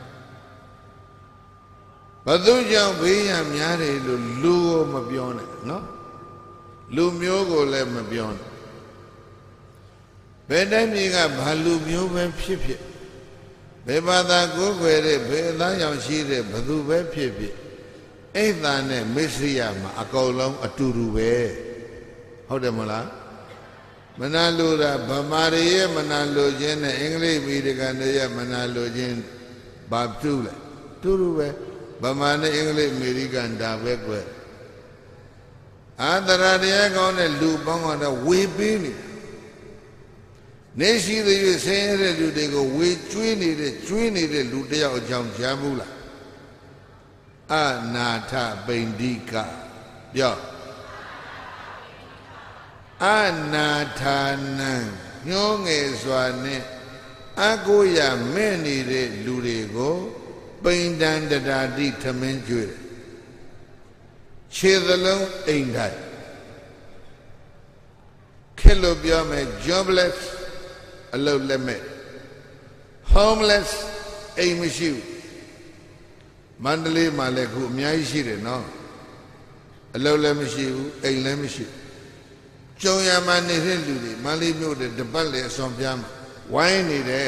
Speaker 1: ဘသူကြောင့်ဘေးရများတယ်လို့လူကိုမပြောနဲ့နော်လူမျိုးကိုလည်းမပြောနဲ့ဘယ်တိုင်းပြည်ကဘာလူမျိုးပဲဖြစ်ဖြစ်ဘယ်ဘာသာကိုယ်ွယ်တဲ့ဘယ်အသားရောင်ရှိတဲ့ဘသူပဲဖြစ်ဖြစ်ဣဒ္ဓနဲ့မစ္စယမှာအကုန်လုံးအတူတူပဲဟုတ်တယ်မလားမနာလိုတာဗမာတွေရဲ့မနာလိုခြင်းနဲ့အင်္ဂလိပ်မိဒကန်တွေရဲ့မနာလိုခြင်းဘာတူလဲတူတူပဲဗမာနဲ့အင်္ဂလိပ်အမေရိကန်ဒါပဲကွယ်အာသရတရားကောင်းတဲ့လူပေါင်းကတော့ဝေပေးနေနေရှိသေး၍ဆင်းရဲတဲ့လူတွေကိုဝေကျွေးနေတဲ့ကျွေးနေတဲ့လူတယောက်အကြောင်းကြားဘူးလားအနာထပိန္ဒီကပြောအနာထာနံညှိုးငယ်စွာနဲ့အကိုရမဲ့နေတဲ့လူတွေကိုပိန္ဒံတရာတိထမင်းကျွေးတယ်ခြေသလုံးအိမ်တိုင်းခေတ်လို့ပြောမယ် jobless အလုပ်လက်မဲ့ homeless အိမ်မရှိဘူးမန္တလေးမှာလည်းခုအများကြီးရှိတယ်နော်အလုပ်လည်းမရှိဘူးအိမ်လည်းမရှိဘူးကျုံရမှာနေတဲ့လူတွေမန္တလေးမြို့တဲ့တပတ်လေအစွန်ပြားမှာဝိုင်းနေတယ်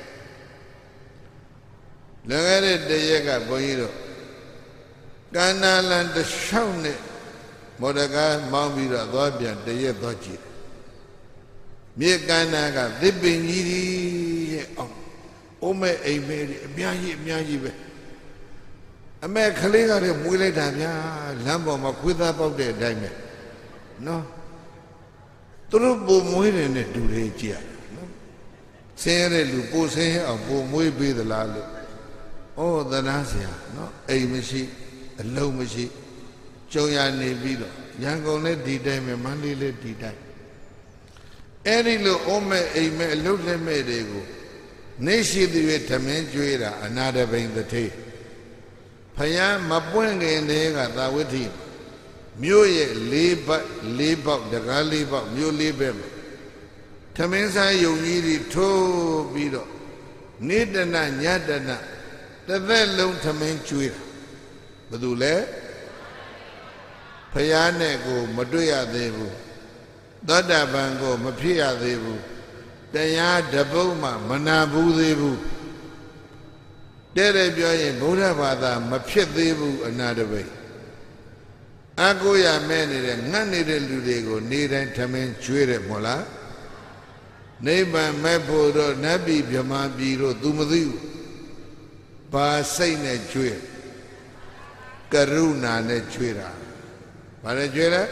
Speaker 1: လွန်ခဲ့တဲ့တရက်ကဘုန်းကြီးတို့ကန္နာလန်တစ်လျှောက်နဲ့မော်ဒကာမောင်းပြီးတော့သွားပြန်တရက်သွားကြည့်တယ်မြေကန္နာကသစ်ပင်ကြီးရဲ့အောင်အိုးမဲ့အိမ်မဲတွေအများကြီးအများကြီးပဲအမေကလေးကလည်းမွေးလိုက်တာဗျာလမ်းပေါ်မှာခွေးသားပေါက်တဲ့အတိုင်းပဲနော်သူတို့ပုံမွေးတယ်နဲ့တူတယ်ကြည့်ရနော်ဆင်းရဲတဲ့လူပိုဆင်းရဲအောင်ပုံမွေးပေးသလားလို့ဩသနာစရာနော်အိမ်မရှိအလုံးမရှိကြုံရနေပြီးတော့ရန်ကုန်လည်းဒီတိုင်းပဲမန္တလေးလည်းဒီတိုင်းအဲ့ဒီလိုအိုးမဲ့အိမ်မဲ့အလုံးလက်မဲ့တွေကိုနေရှိသူရဲ့ဓမင်းကျွေးတာအနာတပိန်တထေဖယားမပွင့်ခင်တည်းကသာဝတိမြို့ရဲ့လေးဘက်လေးပေါက်တကားလေးပေါက်မြို့လေးဘက်မှာထမင်းစားယုံကြီးတွေထိုးပြီးတော့နေတနာညတနာတစ်သက်လုံးထမင်းကျွေးတာဘယ်သူလဲဖယားနဲ့ကိုမတွေ့ရသေးဘူးသောတာပန်ကိုမဖြစ်ရသေးဘူးတရားတပုတ်မှမနာဘူးသေးဘူးတဲ့တဲ့ပြောရင်ဗုဒ္ဓဘာသာမဖြစ်သေးဘူးအနာတပိတ်အကိုရမဲ့နေတဲ့ငတ်နေတဲ့လူတွေကိုနေတိုင်းထမင်းကျွေးတယ်မို့လားနိဗ္ဗာန်မဲ့ဖို့တော့နတ်ပြည်ဗြဟ္မာပြည်တို့သူမသိဘူးဘာစိတ်နဲ့ကျွေးကရုဏာနဲ့ကျွေးတာဘာနဲ့ကျွေးလဲ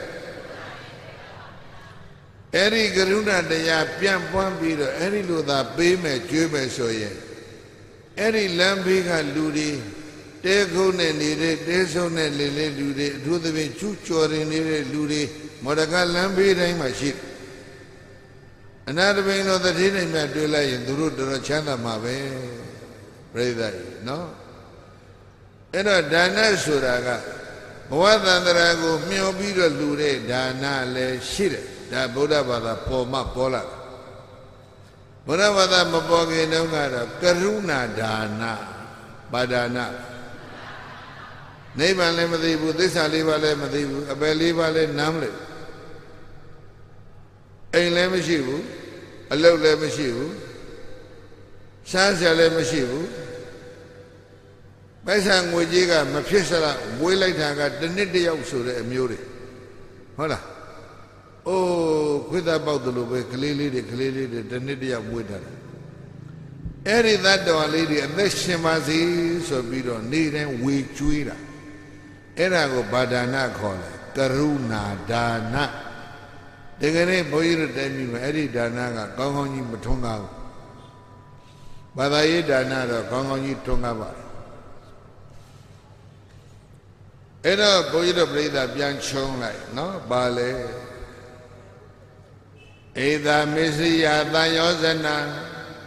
Speaker 1: အဲ့ဒီကရုဏာတရားပြန့်ပွားပြီးတော့အဲ့ဒီလိုသာပေးမယ်ကျွေးမယ်ဆိုရင် Eri Lambiga Ludi, Tegone Nide, Desone Lele Ludi, do the Chuchori Nide Ludi, Modaga Lambi Machine. Another way of the dinner Madula in the root of the Chana Mabe, brother, no? And a Dana Suraga, more than the Rago, Mio Bida Lure, Dana Le Shire, da Buddha Bada Poma Pola. Buddha Bada Mabogi Nogada, Karuna Dana, Badana. Neighbor Lemadi, this Aliva Lemadi, a Beliva Namle. Ain't Lemishivu, a low Lemishivu, Sansa Lemishivu. By Sang Wajiga, Mafisala, Wilatanga, the Niddy also the Muri. Hola. Oh, quit about the Lube, clearly, the clearly, the Niddy of Witter. Eri that the lady, and this Shemazi, so we don't need and we chuira. Erago Badana call it, Karuna Dana. Degane Boyer Demi, Eri Danaga, Gongoni Matonga. Badaye Dana, Gongoni Tonga. Era Boyer Breda Bian Chong like, no, Bale. Either Missy Yadayozana.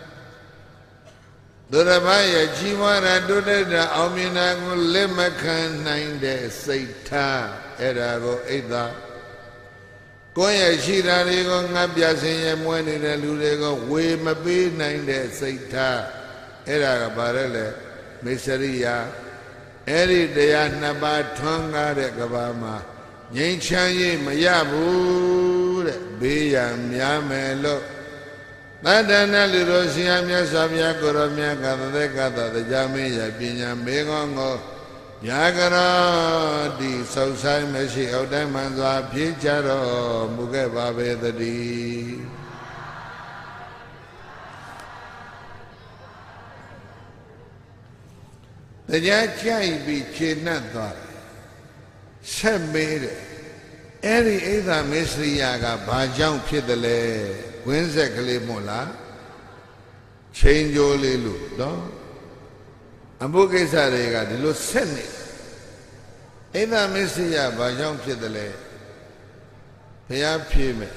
Speaker 1: Durabaya Jimara Dudeda Aminago Lemakan nine days, Sata, Erago Eda. Goya Shirarigo Nabiasin when in a Ludego, we may be nine days, Sata, Eraga Barele, Misseria, Eri dea Naba Tonga de Gabama, Yanchaye Mayabu, Beyam Yamelo. Nadana Lirosia Samia Goromia Gada Gada, the Jamia Pina Megongo, Yagara, the Southside Messi, Odamanza, Picharo, Mugabe the D. The Yachai be Chinata, Sam made it. Eri Eda Messi Yaga, Bajang Pidale. Wednesday Kalimola, change your little, no? Ambuke Sarega, the Lu Senate. Either Messia by Young Pidale, Paya Pime.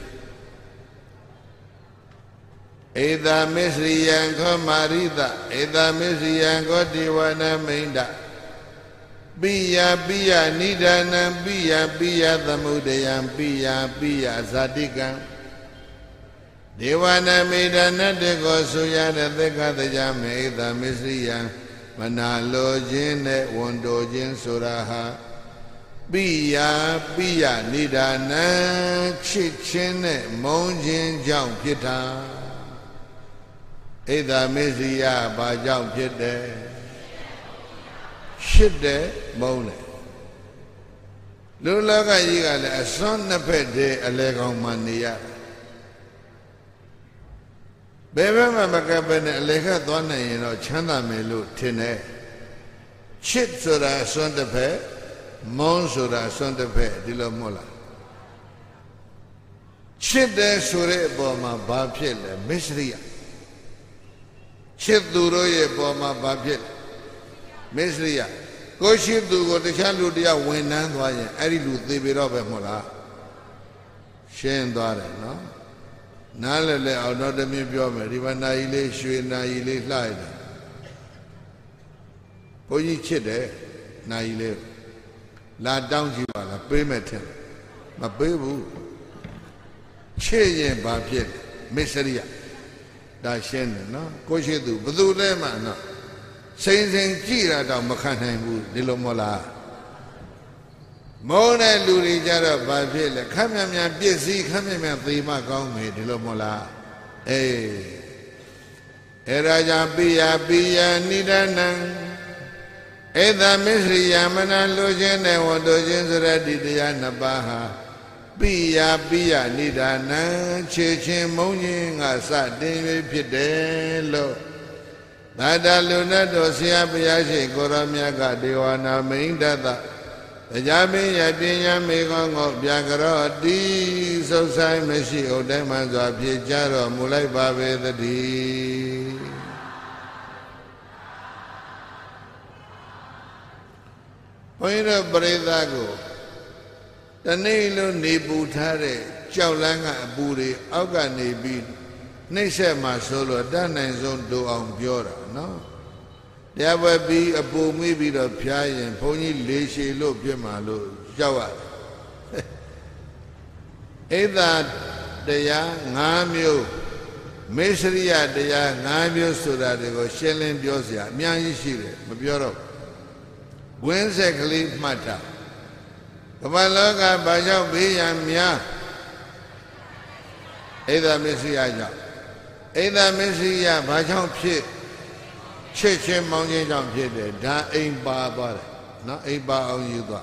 Speaker 1: Either Messi Yanko Marida, either Messi Yanko Diwana Mainda. Bia Bia Nidana, Bia Bia the Mudayan, Bia Bia Zadigan. Dewana Medana de Gosuya the Gadajame, the Misriya, Manalo Jine, Wondo Jin Suraha, Bia, Bia, Nidana, Chichine, Monjin, Jam Pita, Eda Misriya, Bajam Pite, Shide, Mone. Lulaga Yiga, a son of Pede, a leg on Mania. Beba Macabene, Lega Donna, you know, Chana Melu, Tine. Chit Sura, son de pe, Mon Sura, son de pe, Dilo Mola. Chit de Sure Boma, Bapil, Misria. Chit Duroye Boma, Bapil, Misria. Go ship to go to Chaludia, when Nandwaya, Arilu, the Birobe Mola. Shane Dore, no? Nalele or not the Mibiome, Rivanaile, Shuinaile, Lida. Poyi Chide, Naile. La down you are a payment. My babu. Che Bapiet, Messeria. Da Shen, no? Koshidu, Budu Lema, no. Saints and Gira down Makanhu, Dilomola. Mona Luri Jara Bavilla, come here, busy, come here, Thima Gome, Dilomola. Eh, Eraja Bia Bia Nidana, Eda Misri Yamana Lojene, Wandojens ready Diana Baha, Bia Bia Nidana, Chichin Moning, Asa David Pidelo, Nada Luna Dosia Biashi, Goramiaga, Diwana, Mindada. The Jami Yapinya Megon of Biagara, D. So Sai Meshi, Odemans of Picharo, Mulai Babe the D. ဘုန်းကြီးတို့ပရိသတ်ကိုတနေ့လုံးနေပူထားတဲ့ကြောက်လန်းကအပူတွေအောက်ကနေပြီးနှိမ့်ဆက်မှဆိုလို့တတ်နိုင်ဆုံးတူအောင်ပြောတာနော်တရားပွဲပြီးအပူမိပြီးတော့ဖျားရင်ဘုန်းကြီးလေးရှည်လို့ပြစ်မှလို့ကြောက်ရတယ်ဣဒ္ဓတရား၅မျိုးမေစရိယတရား၅မျိုးဆိုတာတွေကိုရှင်းလင်းပြောစရာအများကြီးရှိတယ်မပြောတော့ဝင်းဆက်ကလေးမှတ်တာကမ္ဘာလောကဘာကြောင့်ဘေးရန်များဣဒ္ဓမေစရိယကြောင့်ဣဒ္ဓမေစရိယဘာကြောင့်ဖြစ်ချစ်ချင်းမောင်းခြင်းကြောင့်ဖြစ်တယ်ဒါအိမ်ပါသွားတယ်နော်အိမ်ပါအောင်ယူသွား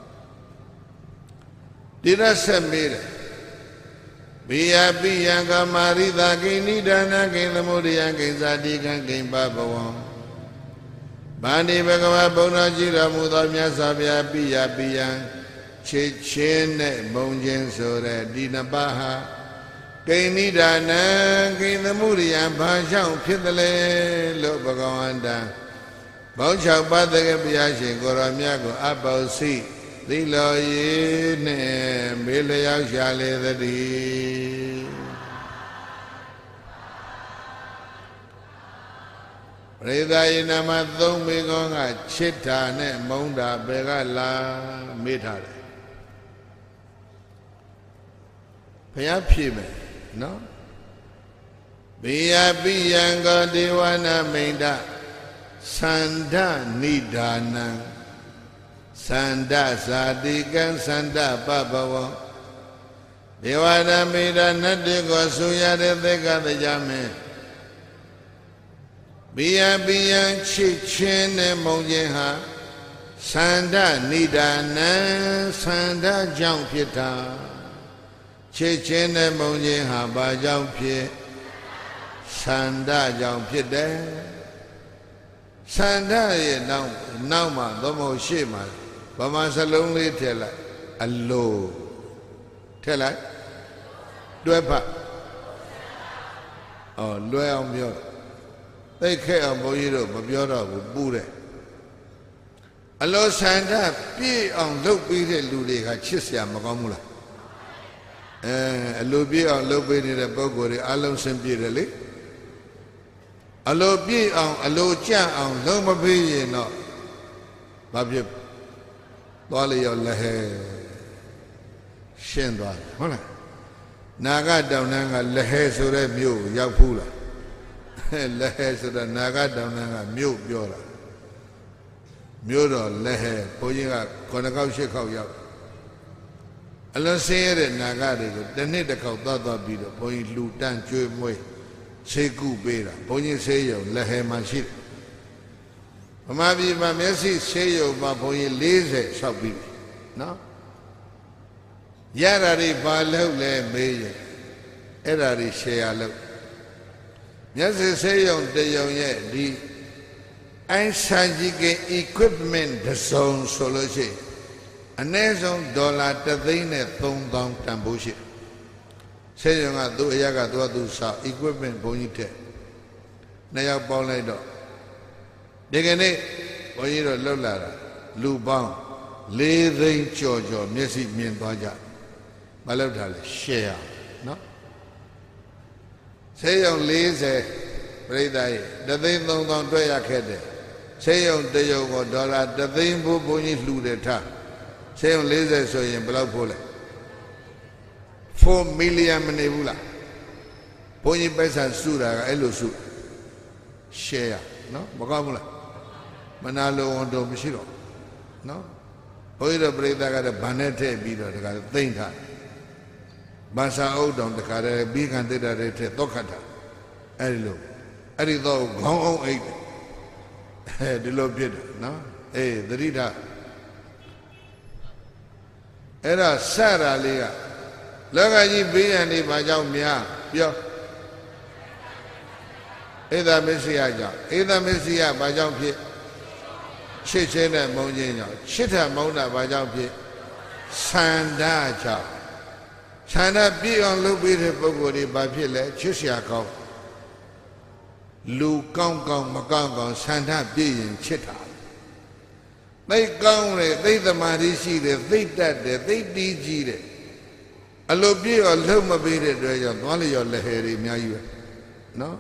Speaker 1: တိရဆက်မေးတယ်ဘိယပိယံကမာရိတာကိဏိဒါနကိသမုဒယကိဇာတိကံကိပဘဝံဗန္တိဘဂဝါဘုံတော်ကြည်တော်မူသောမြတ်စွာဘုရားပိယပိယံချစ်ချင်းနဲ့မုံခြင်းဆိုတဲ့ဒီနှစ်ပါးဟာကိဏိဒါနကိသမုဒယဘာကြောင့်ဖြစ်တယ်လဲလို့ဘဂဝန္တံဘောင်း၆ပါးတကယ်ဘုရားရှင်ကိုရောမြတ်ကိုအပေါစီသီလောရေနဲ့မေလျောက်ရှာလေသတည်းပရိသယေနမသုံးမိကောကချစ်တာနဲ့မုန်းတာဘယ်ကလာမေးထားတယ်ဘုရားဖြေမယ်နော်ဘိယပိယံကောဒေဝနာမိန္ဒသန္ဓနိဒါနံသန္ဓဇာတိကံသန္ဓပပဝံဒေဝနာမိန္ဒနတ်တေကိုဆိုရတဲ့သက်ကတရားမင်းဘိယပိယံချစ်ချင်းနဲ့မုံခြင်းဟာသန္ဓနိဒါနံသန္ဓကြောင့်ဖြစ်တာချစ်ချင်းနဲ့မုံခြင်းဟာဘာကြောင့်ဖြစ်သန္ဓကြောင့်ဖြစ်တယ်သန္ဓရဲ့နောက်နောက်မှာသို့မဟုတ်ရှေ့မှာဗမာစလုံးလေးထည့်လိုက်အလိုထည့်လိုက်တွဲဖတ်အော်လွဲအောင်ပြောသိခဲ့အောင်ဘုန်းကြီးတို့မပြောတော့ဘူးပူတယ်အလိုသန္ဓပြည့်အောင်လုပ်ပြီးတဲ့လူတွေကချစ်စရာမကောင်းဘူးလားအဲအလိုပြည့်အောင်လုပ်ပေးနေတဲ့ပုဂ္ဂိုလ်တွေအလုံးစင်ပြည့်တယ်လေအလိုပြည့်အောင်အလိုကြန့်အောင်လုံးမပေးရင်တော့ဘာဖြစ်သွားလေရောလည်းဟဲရှင်းသွားတယ်ဟုတ်လားနာဂတောင်တန်းကလည်းဟဲဆိုတဲ့မြို့ရောက်ဖူးလားလည်းဟဲဆိုတာနာဂတောင်တန်းကမြို့ပြောတာမြို့တော့လည်းဟဲဘုန်းကြီးကခုနှစ်ခေါက်ရှစ်ခေါက်ရောက်အလွန်ဆင်းရဲတဲ့နာဂတွေကိုတစ်နှစ်တစ်ခေါက်သွားသွားပြီးတော့ဘုန်းကြီးလှူတန်းကျွေးမွေးဆေးကုပေးတာဘုန်းကြီးဆေးရုံလည်းဟဲမှာရှိတယ်ဗမာပြည်မှာမျက်စိဆေးရုံမှာဘုန်းကြီး၄၀ဆောက်ပြီးနော်ရတာတွေဘာလို့လဲမေးရင်အဲ့ဒါတွေရှယ်ယာလို့မျက်စိဆေးရုံတရုံရဲ့ဒီ eye surgical equipment တစ်စုံဆိုလို့ရှိရင်အနည်းဆုံးဒေါ်လာတစ်သိန်းနဲ့သုံးသောင်းတန်ဖိုးရှိဆေးရုံကသူ့အရကသူကသူဆောက် equipment ဘုန်းကြီးတဲ့နှစ်ယောက်ပေါင်းလိုက်တော့ဒီကနေ့ဘုန်းကြီးတို့လှုပ်လာတာလူပေါင်း၄သိန်းကျော်ကျော်မျက်စိမြင်သွားကြမလှုပ်တာလေရှယ်ယာနော်ဆေးရုံ၄၀ပြိဿရဲ့တစ်သိန်းသုံးသောင်းတွဲရခဲ့တယ်ဆေးရုံတရုံကိုဒေါ်လာတစ်သိန်းဖို့ဘုန်းကြီးလှူတယ်ထားဆေးရုံ၄၀ဆိုရင်ဘယ်လောက်ဖို့လဲfour million မနေဘူးလားဘုန်းကြီးပိုက်ဆံစုတာကအဲ့လိုစု share နော်မကောင်းဘူးလားမနာလိုဝန်တော်မရှိတော့နော်ဘုန်းကြီးတို့ပြိဿကလည်းဗန်နဲ့ထည့်ပြီးတော့တခါသိမ့်ထားဘာသာအုပ်တောင်တခါတည်းပြီးခံတိတ်တာတွေထည့်တော့ခတ်တာအဲ့ဒီလိုအဲ့ဒီတော့ခေါင်းအောင်အိတ်အဲဒီလိုဖြစ်တယ်နော်အေးသတိထားအဲ့ဒါစတာလေးကလောကကြီးဘေးရန်တွေဘာကြောင့်များပြောဧဒမစ္စယကြောင့်ဧဒမစ္စယဘာကြောင့်ဖြစ်ချစ်ချင်းနဲ့မုန်းခြင်းကြောင့်ချစ်တဲ့မုန်းတာဘာကြောင့်ဖြစ်ဆန္ဒကြောင့်ဆန္ဒပြည့်အောင်လုပ်ပေးတဲ့ပုဂ္ဂိုလ်တွေဘာဖြစ်လဲချစ်စရာကောင်းလူကောင်းကောင်းမကောင်းကောင်းဆန္ဒပြည့်ရင်ချစ်တာသိကောင်းတယ်သိသမာဓိရှိတယ်သိတတ်တယ်သိတီးကြီးတယ်အလိုပြည့်ရောလှုပ်မပေးတဲ့အတွက်ကြောင့်သွားလျော်လက်ဟဲတွေအများကြီးပဲနော်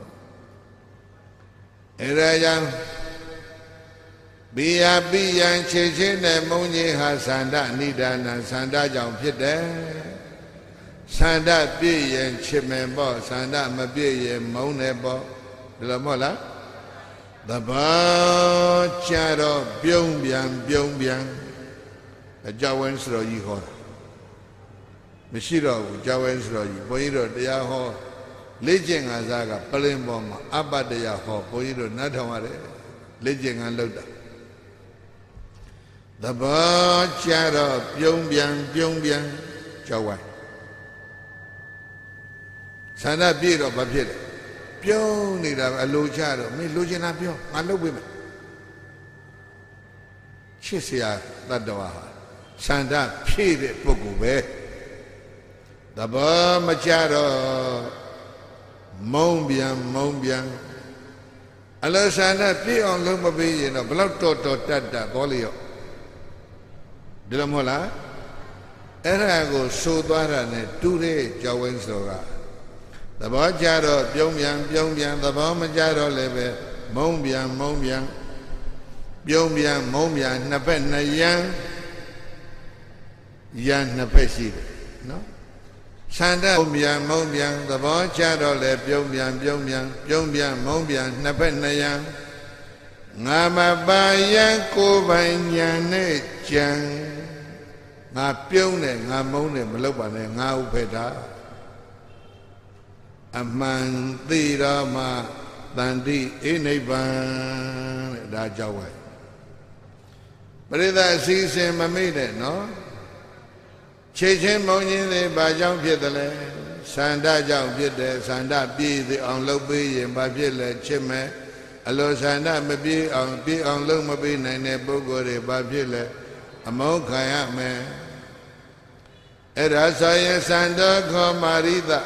Speaker 1: အဲဒါကြောင့်ဘိယာပိယံခြေချင်းနဲ့မုံကြီးဟာသန္တနိဒာနံသန္တကြောင့်ဖြစ်တယ်သန္တပြည့်ရင်ချစ်မယ်ပေါ့သန္တမပြည့်ရင်မုံတယ်ပေါ့ဒီလိုမဟုတ်လားသဘောကြတော့ပြုံးပြန်ပြုံးပြန်အကြောင်းဝင်းစတော်ကြီးဟောမရှိတော့ဘူးကြောင်းဝင်းစတော်ကြီးဘုန်းကြီးတို့တရားဟောလေ့ကျင့်ခန်းစားကပလင်ပေါ်မှာအပ္ပတရားဟောဘုန်းကြီးတို့နတ်ထောင်ရတယ်လေ့ကျင့်ခန်းလုပ်တာသဘောကြတော့ပြုံးပြန်ပြုံးပြန်ကြောင်းဝင်းဆန္ဒပြည့်တော့ဘာဖြစ်လဲပြုံးနေတာအလိုချတော့မင်းလိုချင်တာပြောငါလုပ်ပေးမယ်ချစ်စရာတတ္တဝါဟာဆန္ဒဖြည့်တဲ့ပုဂ္ဂိုလ်ပဲသဘောမချတော့မုံပြန်မုံပြန်အလိုဆန္ဒပြည့်အောင်လုပ်မပေးရင်တော့ဘလောက်တော်တော်တတ်တတ်ဘောလျော့ဒီလိုမဟုတ်လားအဲ့ဒါကိုဆိုသွားတာနဲ့တူတဲ့ကြောင်းဝင်းစောကသဘောကြတော့ပြုံးပြန်ပြုံးပြန်သဘောမကြတော့လည်းပဲမုံပြန်မုံပြန်ပြုံးပြန်မုံပြန်နှစ်ဖက်နှစ်ရန်ရန်နှစ်ဖက်ရှိတယ်နော်ဆန္ဒမုံပြန်မုံပြန်သဘောကြတော့လည်းပြုံးပြန်ပြုံးပြန်ပြုံးပြန်မုံပြန်နှစ်ဖက်နှစ်ရန်ငါမပါရန်ကိုယ်ပိုင်ညာနဲ့ကြံငါပြုံးတယ်ငါမုံတယ်မလုပ်ပါနဲ့ငါဥဖက်တာအမှန်သိတော်မှာတန်တိအိနိဗ္ဗာန်တဲ့ဒါကြောက်ဝဲပရိသတ်အစီအစဉ်မမိတဲ့နော်ခြေချင်းမုံချင်းတွေဘာကြောင့်ဖြစ်တယ်လဲဆန္ဒကြောင့်ဖြစ်တယ်ဆန္ဒပြည့်စုံအောင်လုပ်ပေးရင်ဘာဖြစ်လဲချစ်မယ်အလိုဆန္ဒမပြည့်အောင်ပြည့်အောင်လုပ်မပေးနိုင်တဲ့ပုဂ္ဂိုလ်တွေဘာဖြစ်လဲအမောခံရမယ်အဲ့ဒါဆိုရင်သန္တောခောမာရိတ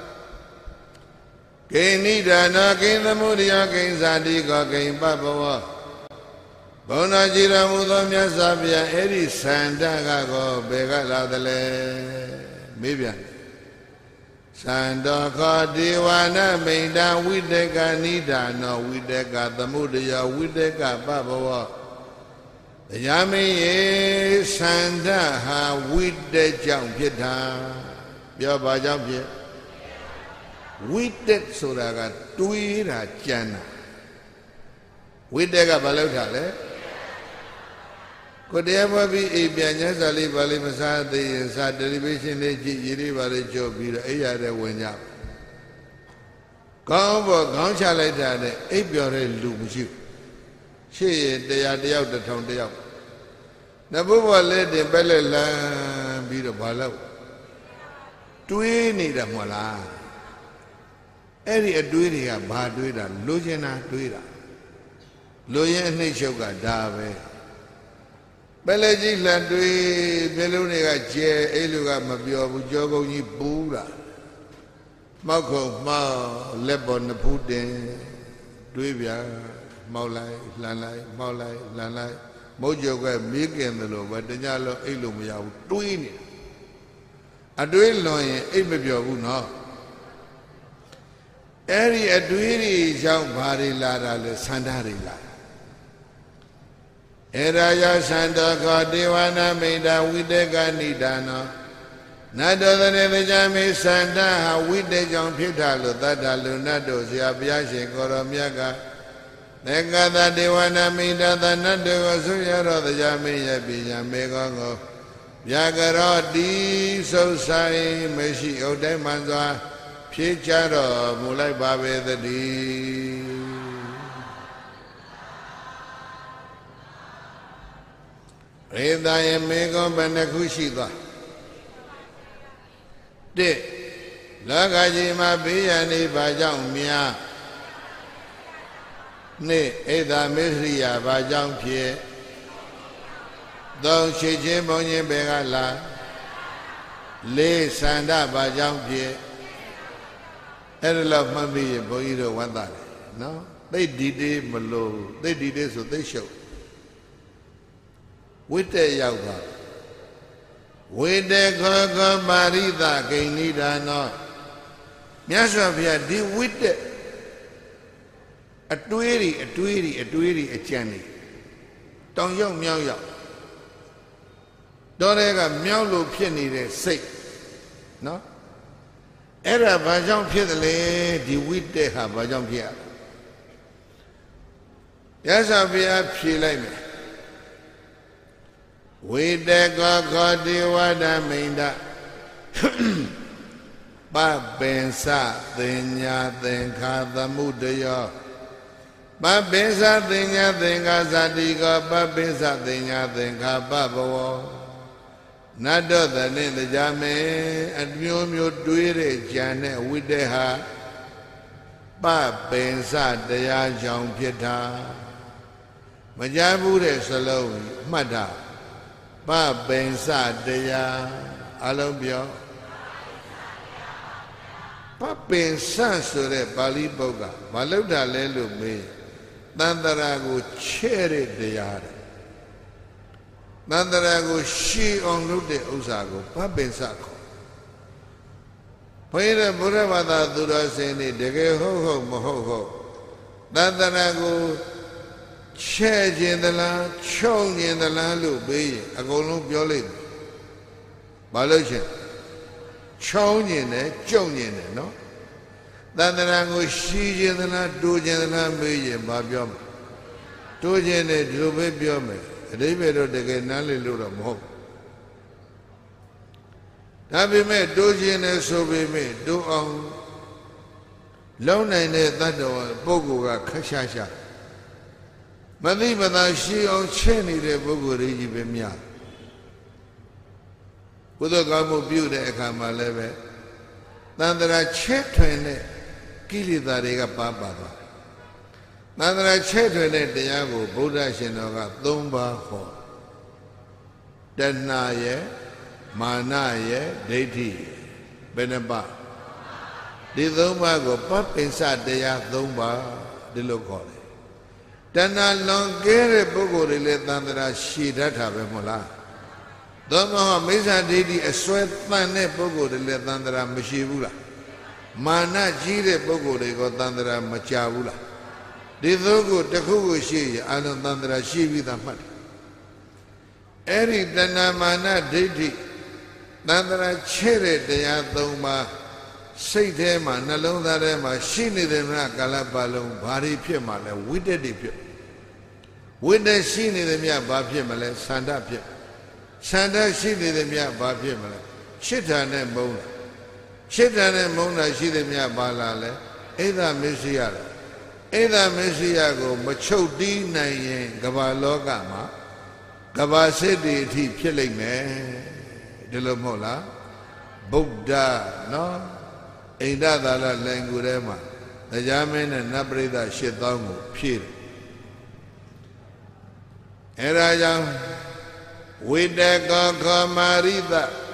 Speaker 1: ကိနိဒာနောကိသမုဒယကိဇာတိကောကိပပဝဘုံတော်ကြည်တော်မူသောမြတ်စွာဘုရားအဲ့ဒီသန္တကကောဘယ်ကလာသလဲမေးပြန်သန္တောခောဒေဝနာမိန်တာဝိတကနိဒာနောဝိတကသမုဒယဝိတကပပဝတရားမင်းရေသန္တဟာဝိတကြောင့်ဖြစ်တာပြောပါကြောင့်ဖြစ်ဝိတက်ဆိုတာကတွေးတာကြံတာဝိတက်ကဘာလို့ထားလဲကိုတရားပေါ်ပြီးအိမ်ပြန်ညစာလေးပါလေးမစားသေးရင်စာတယ်လီဗေးရှင်းလေးကြည့်ရေးလေးပါလေးကြော့ပြီးတော့အိပ်ရတဲ့ဝင်ကြကောင်းပေါ်ခေါင်းချလိုက်တာနဲ့အိပ်ပျော်တဲ့လူမရှိဘူးရှေ့ရတရားတယောက်တစ်ထောင်တယောက်နဘုဘောလဲတင်ပဲလဲလမ်းပြီးတော့ဘာလို့တွေးနေတာမဟုတ်လားအဲ့ဒီအတွေးတွေကဘာတွေးတာလိုချင်တာတွေးတာလိုရင်အနှိမ့်ချုပ်ကဒါပဲပဲလေကြီးလှန်တွေးမျိုးလုံးတွေကကျဲအဲ့လူကမပြောဘူးကြောကုန်းကြီးပူးတာမောက်ခုံမောက်လက်ပေါ်နှစ်ဖူးတင်တွေးပြန်မောက်လိုက်လှန်လိုက်မောက်လိုက်လှန်လိုက်မုတ်ကြောကမေးကင်တယ်လို့ပဲတညလုံးအိတ်လို့မရဘူးတွေးနေအတွေးလွန်ရင်အိတ်မပြောဘူးနော်အဲ့ဒီအတွေးတွေကြောင့်ဘာတွေလာတာလဲဆန္ဒတွေလာအဲ့ဒါကြောင့်သန္တောခောဒေဝနာမိန်တာဝိတကနိဒာနောနတ်တော်တဲ့တရားမေသန္တဟာဝိတေကြောင့်ဖြစ်တာလို့သတ္တလူနတ်တို့ဆရာဘုရားရှင်ကိုရောမြတ်ကသေကသဒေဝနာမိန်တာသနတ်တို့ကိုဆွရတော်တရားမင်းရဲ့ပညာမေကောကိုဗျာကရောတိဆုဆိုင်မရှိဥဒ္ဓမှန်စွာဖြည့်ချတော်မူလိုက်ပါပေသတည်းရေသာယမေကောဘယ်နှခုရှိသွားတစ်လောကကြီးမှာဘေးရန်နေဘာကြောင့်များနှစ်ဣဒ္ဓမေသရိယာဘာကြောင့်ဖြစ်သုံးခြေချင်းဘုံချင်းဘယ်ကလာလေးသန္တဘာကြောင့်ဖြစ်အဲ့ဒါလောက်မှတ်ပြီးရင်ဘုန်းကြီးတို့ဝမ်းသာတယ်နော်သိဒီတေးမလို့သိဒီတေးဆိုသိရှုပ်ဝိတ္တရောက်သွားဝိတ္တခောခောပါရိသဂိဏိဒါနောမြတ်စွာဘုရားဒီဝိတ္တအတွေးတွေအတွေးတွေအတွေးတွေအကြံတွေတောင်ရောက်မြောက်ရောက်တော့တဲ့ကမြောက်လို့ဖြစ်နေတဲ့စိတ်နော်အဲ့ဒါဘာကြောင့်ဖြစ်တယ်လဲဒီဝိတ္တဟာဘာကြောင့်ဖြစ်ရလဲရသော်ဘုရားဖြေလိုက်မယ်ဝိတ္တကောခောတိဝဒမိန္ဒပပင်စသင်ညာသင်္ခာသမှုတယောပပိစသင်ညာသင်္ခာသတိကောပပိစသင်ညာသင်္ခာပဘဝနတ္တသနိတကြမေအမျိုးမျိုးတွေးတဲ့ကြံတဲ့ဝိတ္တဟာပပိစတရားကြောင့်ဖြစ်တာမကြားဘူးတဲ့စလုံးမှတ်တာပပိစတရားအလုံးပြောပပိစဆိုတဲ့ပါဠိပုဒ်ကမလောက်တာလဲလို့မေးတန်တရာကိုချဲ့တဲ့တရားတဲ့တန်တရာကိုရှည်အောင်လုပ်တဲ့ဥစ္စာကိုပပိစခေါ်ဘုရားဘုရားဘာသာသူတော်စင်တွေတကယ်ဟုတ်ဟုတ်မဟုတ်ဟုတ်တန်တရာကိုချဲ့ခြင်းသလားချုံခြင်းသလားလို့မေးရင်အကုန်လုံးပြောလိုက်တယ်ဘာလို့ချင်းချောင်းခြင်းနဲ့ကြုံခြင်းနဲ့နော်တန်တရာကိုရှည်ခြင်းသလားတိုးခြင်းသလားမေးရင်ဘာပြောမလဲတိုးခြင်းနဲ့ဒီလိုပဲပြောမယ်အဓိပ္ပာယ်တော့တကယ်နားလည်လို့တော့မဟုတ်ဒါပေမဲ့တိုးခြင်းနဲ့ဆိုပေမဲ့တိုးအောင်လုံးနိုင်တဲ့တတ္တဝါပုဂ္ဂိုလ်ကခက်ရှာရှာမသိမသာရှည်အောင်ချဲ့နေတဲ့ပုဂ္ဂိုလ်ကြီးပဲများဘုဒ္ဓကောင်းမှုပြုတဲ့အခါမှာလည်းပဲတန်တရာချဲ့ထွင်တဲ့ကိလေသာတွေကပါပါသွားတန်တရာချဲ့ထွင်တဲ့တရားကိုဗုဒ္ဓရှင်တော်ကသုံးပါးဟောတဏှာရဲ့မာနရဲ့ဒိဋ္ဌိဘယ်နှပါဒီသုံးပါးကိုပပိစတရားသုံးပါးဒီလိုခေါ်တယ်တဏှာလွန်ကဲတဲ့ပုဂ္ဂိုလ်တွေလည်းတန်တရာရှည်တတ်တာပဲမဟုတ်လားသောမဟမိစ္ဆာဒိဋ္ဌိအစွဲတန်တဲ့ပုဂ္ဂိုလ်တွေလည်းတန်တရာမရှိဘူးလားမာနကြီးတဲ့ပုဂ္ဂိုလ်တွေကတန်တရာမကြဘူးလားဒီသုံးခုတစ်ခုခုရှိရင်အလုံးတန်တရာရှိပြီးသားမှတ်တယ်အဲ့ဒီတဏမာနဒိဋ္ဌိတန်တရာချဲ့တဲ့တရားသုံးပါးစိတ်ထဲမှာနှလုံးသားထဲမှာရှိနေတဲ့မြတ်ကာလပတ်လုံးဘာတွေဖြစ်မှာလဲဝိတ္တတွေဖြစ်ဝိတ္တရှိနေတဲ့မြတ်ဘာဖြစ်မလဲဆန္ဒဖြစ်ဆန္ဒရှိနေတဲ့မြတ်ဘာဖြစ်မလဲရှစ်ဌာနဲ့မုန်းတာရှစ်ဌာနဲ့မုန်းတာရှိတဲ့မြတ်ဘာလာလဲအိဒမစ္စယလားအိဒမစ္စယကိုမချုပ်တီးနိုင်ရင်ကမ္ဘာလောကမှာကမ္ဘာစစ်တွေအထိဖြစ်လိမ့်မယ်ဒီလိုမဟုတ်လားဗုဒ္ဓနော်အိန္ဒသာလလိုင်ကူထဲမှာတရားမင်းနဲ့နတ်ပရိသတ်ရှစ်သောင်းကိုဖြည့်တယ်အဲဒါကြောင့်ဝိတ္တကောခောမာရိသ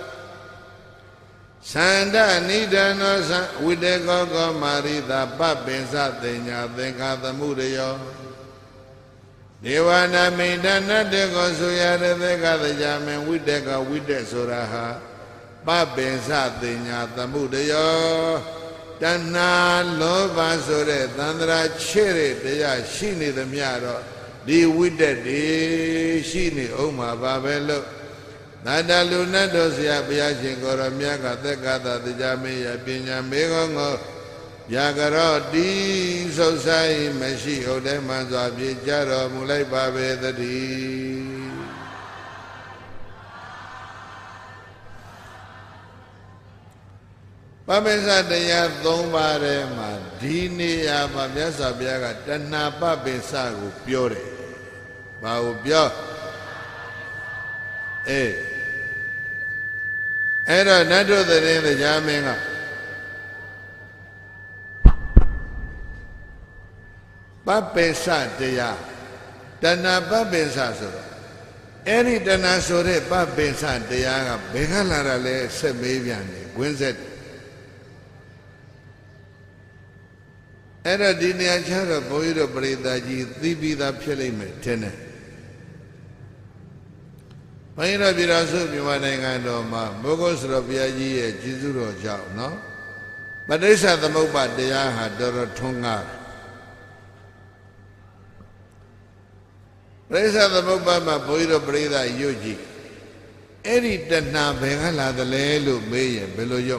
Speaker 1: သန္တနိဒာနောသဝိတ္တကောခောမာရိသပပိစသိညာသင်္ခာသမှုတယောဒေဝနာမိန္ဒနတ္တကောဆိုရတဲ့သက္ကသကြမင်ဝိတ္တကဝိတ္တဆိုတာဟာပပိစသိညာသမှုတယောတဏှာလောဘဆိုတဲ့သန္တရာချဲ့တဲ့တရားရှိနေသမျှတော့ဒီဝိတ္တတွေရှိနေအောင်မှာပါပဲလို့နတ္တလူနတ်တော်ဆရာဘုရားရှင်ကိုရောမြတ်ကသက္ကသတရားမေယပညာမေခောငောဗျာကရောတိဆုတ်ဆိုင်မရှိဟုတ်တဲ့မှန်စွာပြေကြတော်မူလိုက်ပါပဲတည်းပပိစတရားသုံးပါးထဲမှာဒီနေရာမှာမြတ်စွာဘုရားကတဏှာပပိစကိုပြောတယ်။ဘာကိုပြောအေးအဲ့တော့နတ်တို့သတင်းတရားမင်းကပပိစတရားတဏှာပပိစဆိုတော့အဲ့ဒီတဏှာဆိုတဲ့ပပိစတရားကဘယ်ကလာတာလဲဆက်မေးပြန်တယ်ဝင်းဆက်အဲ့တော့ဒီနေရာချတော့ဘုန်းကြီးတို့ပရိသတ်ကြီးသိပြီးသားဖြစ်လိမ့်မယ်ထင်တယ်ဘုန်းကြီးတို့ပြည်တော်စုမြန်မာနိုင်ငံတော်မှာမိုးကုတ်စတော်ဘုရားကြီးရဲ့ကြီးစုတော်ကြောင့်နော်ပဋိစ္စသမုပ္ပါတရားဟာတော်တော်ထွန်းကားပဋိစ္စသမုပ္ပါမှာဘုန်းကြီးတို့ပရိသတ်ရွတ်ကြည့်အဲ့ဒီတဏှာဘယ်ကလာသလဲလို့မေးရင်ဘယ်လိုရွတ်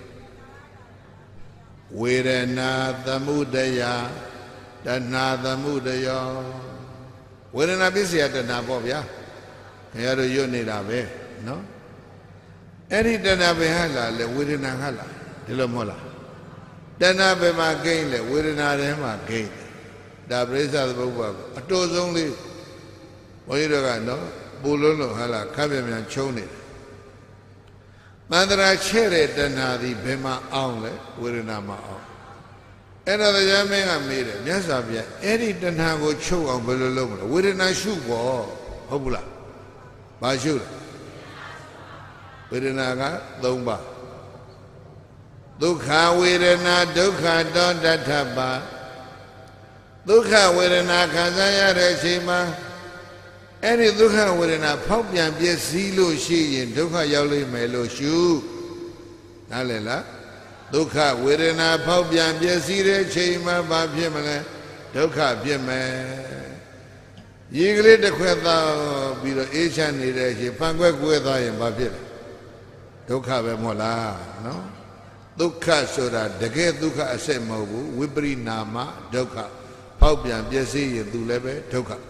Speaker 1: ဝေဒနာသမုဒယတဏှာသမုဒယောဝေဒနာပစ္စယတဏှာပေါ့ဗျာခင်ဗျားတို့ရွတ်နေတာပဲနော်အဲ့ဒီတဏှာဘယ်ဟာလာလဲဝေဒနာဟာလာဒီလိုမဟုတ်လားတဏှာဘယ်မှာကိန်းလဲဝေဒနာထဲမှာကိန်းဒါပရိစ္ဆသမုပ္ပါအတူဆုံးလေးဘုန်းကြီးတို့ကနော်ပူလုံးလုံးဟာလာခပ်ပြန်ပြန်ချုံးနေတယ်မန္တရာချဲ့တဲ့တဏှာဒီဘယ်မှာအောင်လဲဝေဒနာမှာအောင်အဲ့တော့တရားမင်းကမေးတယ်မြတ်စွာဘုရားအဲ့ဒီတဏှာကိုချုပ်အောင်ဘယ်လိုလုပ်မလဲဝေဒနာရှုပေါ့ဟုတ်ဘူးလားဘာရှုလဲဝေဒနာကသုံးပါးဒုက္ခဝေဒနာဒုက္ခတောတထပါဒုက္ခဝေဒနာခံစားရတဲ့အချိန်မှာအဲ့ဒီဒုက္ခဝေဒနာဖောက်ပြန်ပြည့်စည်လို့ရှိရင်ဒုက္ခရောက်လိမ့်မယ်လို့ရှုနားလည်လားဒုက္ခဝေဒနာဖောက်ပြန်ပြည့်စည်တဲ့အချိန်မှာဘာဖြစ်မလဲဒုက္ခဖြစ်မယ်ရေကလေးတစ်ခွက်သားပြီးတော့အေးချမ်းနေတဲ့အချိန်ဖန်ခွက်ကွဲသွားရင်ဘာဖြစ်လဲဒုက္ခပဲမဟုတ်လားနော်ဒုက္ခဆိုတာတကယ်ဒုက္ခအစစ်မဟုတ်ဘူးဝိပရိနာမဒုက္ခဖောက်ပြန်ပြည့်စည်ရင်သူလည်းပဲဒုက္ခ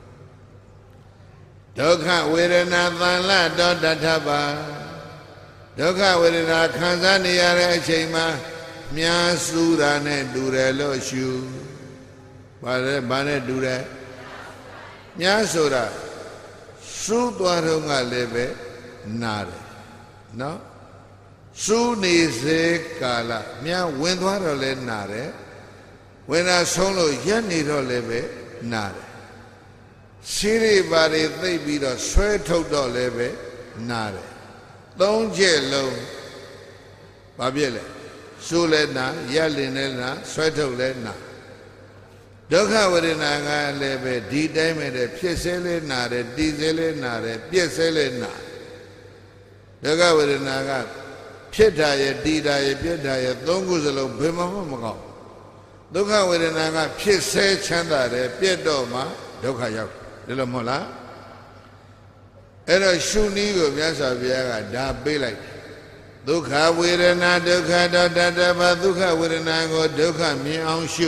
Speaker 1: ဒုက္ခဝေဒနာသံလတောတထပါဒုက္ခဝေဒနာခံစားနေရတဲ့အချိန်မှာမြားစူးတာနဲ့တူတယ်လို့ရှုဘာလဲဘာနဲ့တူတယ်မြားဆိုတာစူးသွားတော့ကလည်းပဲနာတယ်နော်စူးနေစေကာလမြားဝင်သွားတော့လည်းနာတယ်ဝင်တာဆုံးလို့ရက်နေတော့လည်းပဲနာတယ်ရှိရိပါတွေသိပ်ပြီးတော့ဆွဲထုတ်တော့လည်းပဲနာတယ်သုံးချက်လုံးဘာဖြစ်လဲဆိုးလည်းနာရက်လင်လည်းနာဆွဲထုတ်လည်းနာဒုက္ခဝေဒနာကလည်းပဲဒီတိုင်းပဲတဲ့ဖြစ်စေလည်းနာတယ်တည်စေလည်းနာတယ်ပြည့်စေလည်းနာဒုက္ခဝေဒနာကဖြစ်တာရဲ့တည်တာရဲ့ပြည့်တာရဲ့သုံးခုစလုံးဘယ်မှမကောင်းဒုက္ခဝေဒနာကဖြစ်စေချမ်းသာတယ်ပြည့်တော့မှဒုက္ခရောက်ဒီလိုမဟုတ်လားအဲ့တော့ရှုနည်းကိုမြတ်စွာဘုရားကဒါပေးလိုက်ဒုက္ခဝေဒနာဒုက္ခတောတတ္တဗဒုက္ခဝေဒနာကိုဒုက္ခမြင်အောင်ရှု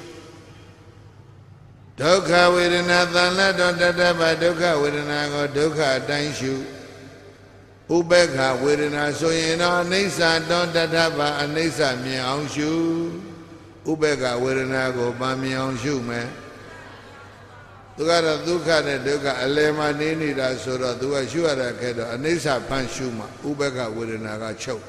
Speaker 1: ဒုက္ခဝေဒနာသံလတောတတ္တဗဒုက္ခဝေဒနာကိုဒုက္ခအတိုင်းရှုဥပေက္ခဝေဒနာဆိုရင်တော့အနိစ္စတောတတ္တဗအနိစ္စမြင်အောင်ရှုဥပေက္ခဝေဒနာကိုဗာမြင်အောင်ရှုမယ်သူကတော့ဒုက္ခနဲ့ဒုက္ခအလယ်မှာနေနေတာဆိုတော့သူကရှုရတာခဲ့တော့အနိစ္စဖန်ရှုမှဥပက္ခဝေဒနာကချုပ်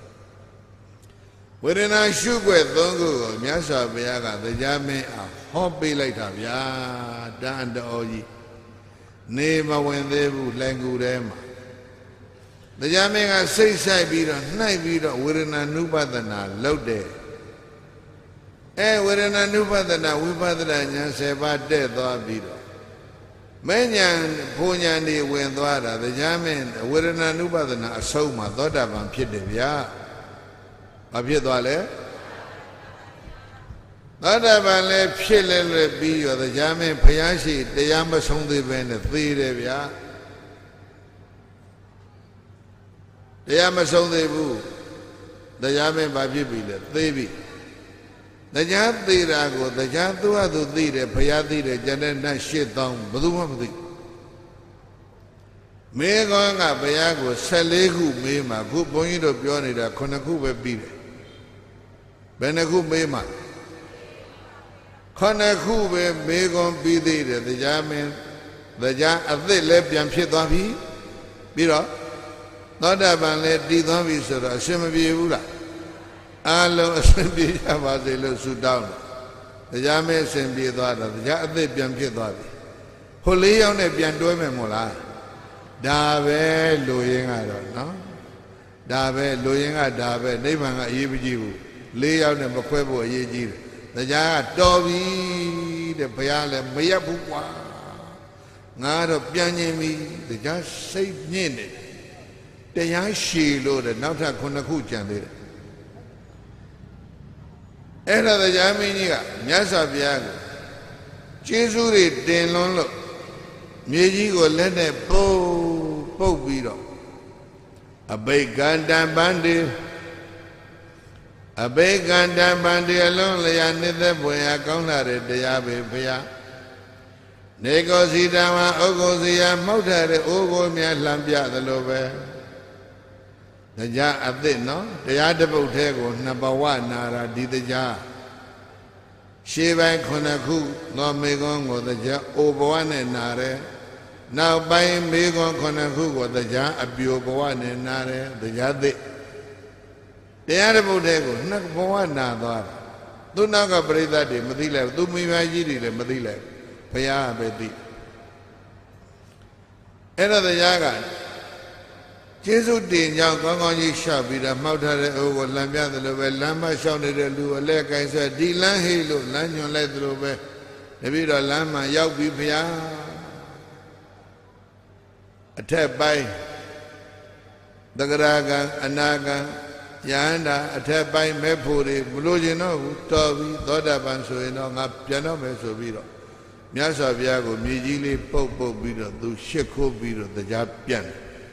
Speaker 1: ဝေဒနာရှုွက်သုံးခုကိုမြတ်စွာဘုရားကတရားမင်းအောင်ဟောပေးလိုက်တာဗျာတန်တော်ကြီးနေမဝင်သေးဘူးလှိုင်ကူထဲမှာတရားမင်းကစိတ်ဆိုင်ပြီးတော့နှိုက်ပြီးတော့ဝေဒနာနုပဒနာလုပ်တယ်အဲဝေဒနာနုပဒနာဝိပဿနာဉာဏ်ဆယ်ပါးတက်သွားပြီးတော့မဲဉာဏ်ဘုံဉာဏ်တွေဝင်သွားတာတရားမင်းဝေဒနာနုပဒနာအဆုံးမှာသောတာပန်ဖြစ်တယ်ဗျာဘာဖြစ်သွားလဲသောတာပန်လည်းဖြစ်လဲလဲပြီးရောတရားမင်းဘုရားရှိတရားမဆုံးသေးပဲနဲ့သေတယ်ဗျာတရားမဆုံးသေးဘူးတရားမင်းဘာဖြစ်ပြီလဲသေပြီတရားသိတာကိုတရားသူ့ဟာသူသိတယ်ဘုရားသိတယ်ကျန်တဲ့နတ်ရှစ်သောင်းဘယ်သူမှမသိမေကောကဘုရားကိုဆယ်လေးခုမေးမှခုဘုန်းကြီးတို့ပြောနေတာခုနှစ်ခုပဲပြီးတယ်ဘယ်နှခုမေးမှခုနှစ်ခုပဲမေကွန်ပြီးသေးတယ်တရားမင်းတရားအသစ်လည်းပြန်ဖြစ်သွားပြီပြီးတော့သောတာပန်လည်းတည်သွားပြီဆိုတော့အရှင်မပြေဘူးလားအားလုံးအစဉ်ပြေရပါစေလို့ဆုတောင်းတယ်တရားမဲ့အစဉ်ပြေသွားတာတရားအသက်ပြန်ဖြစ်သွားပြီဟိုလေးယောက်နဲ့ပြန်တွဲမယ်မို့လားဒါပဲလူရင်းကတော့နော်ဒါပဲလူရင်းကဒါပဲနိဗ္ဗာန်ကအရေးမကြီးဘူးလေးယောက်နဲ့မခွဲဖို့အရေးကြီးတယ်တရားကတော်ပြီတဲ့ဘုရားလည်းမရက်ဘူးကွာ ngã đó pian nhị mi để giá xây nhện này để giá xì lô để nấu ra con nó khu chẳng đấy ấy là để giá mi nhỉ cả nhớ sao bia của Giêsu đi đền lon lộc miếng gì của lên này bầu bầu bì đó à bây gan đam ban đi à bây gan đam ban đi lon là nhà nít thế bồi à con là để để à bây bây à nếu có gì đó mà ô có gì à máu thề để ô có miếng làm bia đó luôn vậy để giá áp đến nó để giá để bầu thề của nằm bao quát nara đi để giá She by Konaku, no Megon or the Ja, Oboan and Nare. Now by Megon Konaku or the Ja, a Bioboan and Nare, the Jade. The Arabo Dego, not Boan Nadar. Do not go break that day, Madila, do me my Gidi, Madila, Paya Betty. Another Yagan. Jesu din young Gong on ye shall be the Mouta over Lambia the Lobe, Lamba shouted a lu, a leg, I said, D. Lanhilo, Lanyon let the Lobe, the Vida Lama, Yau Bipia. A tap by the Garaga, Anaga, Yanda, a tap by Mepuri, Bulujino, Toby, Dodaban, so in on up piano, Mesobiro. Miasa Viago, Mijili, Popo Bido, do Sheko Bido, the Japian.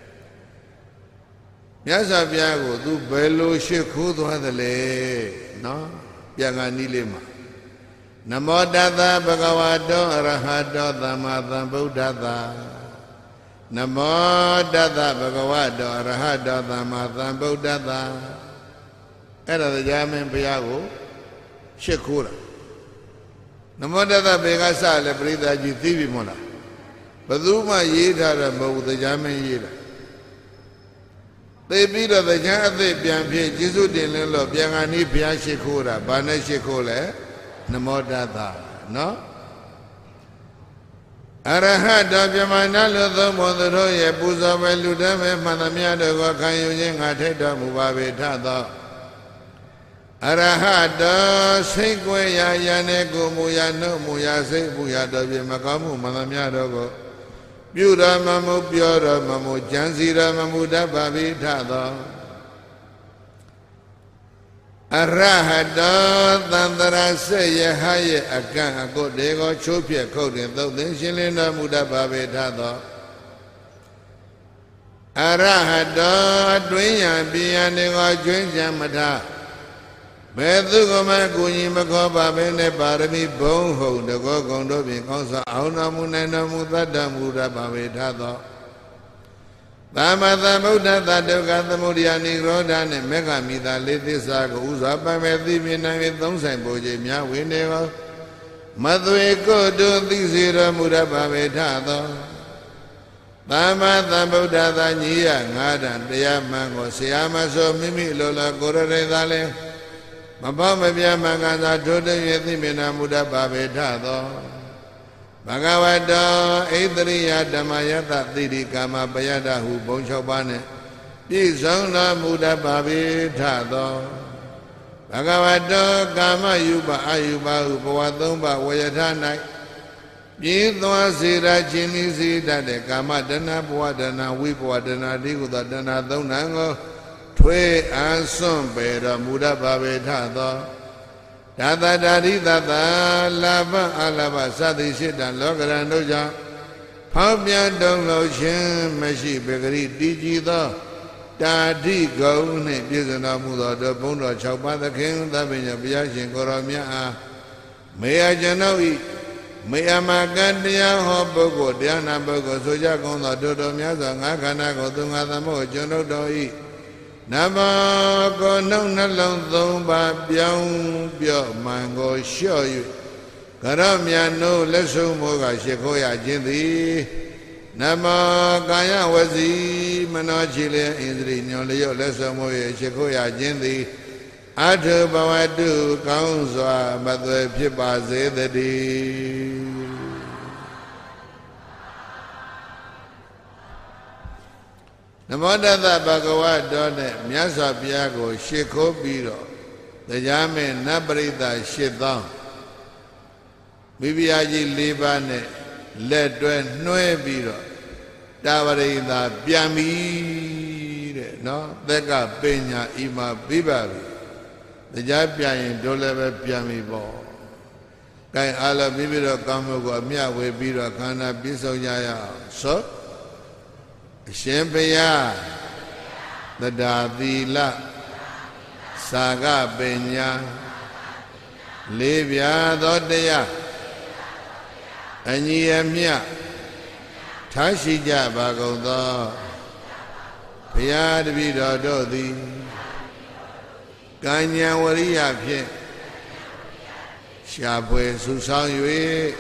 Speaker 1: Yasa Biago, do bello sheko to the lay, no? Piangani lima. Namodada Bagawado, Arahado, Dhamma Buddha. Namodada Bagawado, Arahado, Dhamma Buddha. Era the Yaman Biago, Shekura. Namodada Begasa, Lebrida, Jitivi Mona. Baduma Yida, Bo the Yaman Yida. They beat of the Jathe Bianpi, Jesu Dinlo, Biangani Piashikura, Banashikole, Namodata, no? Arahada Biamanalo, the Motheroya, Buza, Ludame, Manamia, the Wakayuing, Ateta, Mubabe Tata. Arahada, Seque, Yanego, Muyano, Muyase, Buyada, Makamu, Manamia, Dogo. Pura mamu pura mamu jansira mamu dababi thada Arahada tandara se yahaye akan ako dego chopye koden thau thin shinlina mudababi thada Arahada atwin yan piyan nego chwin chan matha Bedu goma kunyi makho babe ne parami bong ho dago gong do bin kaung sa auna mu nai na mu tatta mu da babe thado Dhamma Buddha Tattva Thamudaya Nirodha ne mekha mita le thissa ko usa pa me thi pin nan ye thong sai po je mya win ne ko mathwe ko do thi se ro mu da babe thado Dhamma Buddha tha nyi ya nga dan taya man ko siya ma so mimi lo la ko re tha le Mabama Biamanga Toda Yethimina Muda Babetado Bhagavata Edriya Damayata Didi Kama Bayada Hu Bonchobane Dizona Muda Babetado Bhagavata Kama Yuba Ayuba Upawatumba Wayatana Yidwa Sira Chini Sida de Kama Dana Puadana Wipuadana Diguda Dana Donango Twe Anson Beda Muda Babetado Dada Dari Dada Lava Alaba Sadi Sitan Logaranoja Pabia Dong Loshin Meshi Begari Digito Dadi Gone Bizana Muda the Bondo Chapa the King Davinya Biashin Koromia Mea Janowi Mea Magandia Hobogo Diana Bogo Soja Gonda Dodo Miasa Nakana Gotunga the Mo Jono Doi Nama ko nong na long thong ba biang bio mango show you Karamya no lesu mo ga shekho ya chin thi Nama kaya wasi mano chile indri nyon leo lesu mo ye shekho ya chin thi Athu bawadu kaung swa matwe phit pa se thati Namodata Bhagavata ne Myasa Bhiyago Shekho Biro Dajame Naparita Shitham Bibiyaji Liba ne let dwell no biro Davarida Biami no Dega Pena Ima Bibabi the Japian Dolebe Biami Bo Kai Ala Bibiro Kamugo Mia we Biro Kana Biso Yaya so Shempeya the Davila Saga Benya Livia Dodea Anyamia Tashija Bagoda Pia Vida Dodi Ganya Waria Pie Shabwe Susang Yue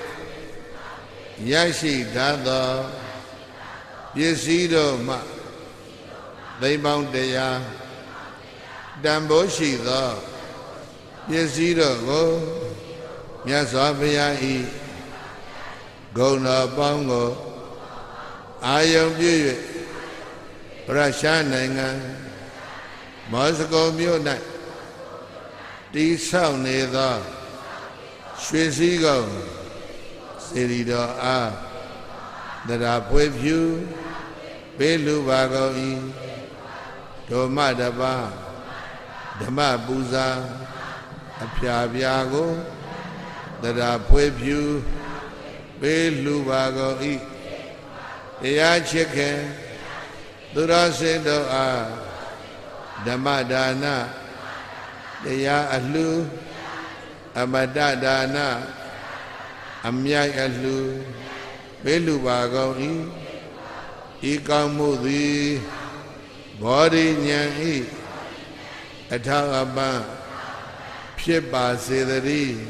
Speaker 1: Yashi Dada Yesido Ma They Mount Dea Damboshi the Yesido Go Yasavia E Gona Bongo Ayam Buye Rashananga Moscow Muna Di Sound Neither Swisigo Sirido A that are with you Belu Bago E Tomadaba Dama Buza Apiabiago that are with you Belu Bago E Ea chicken Durasido A Damadana Ea Alu Amadadana Amya Alu Belu Bago E Ikamudi Body Nyan E Atagaba Pipa Sedari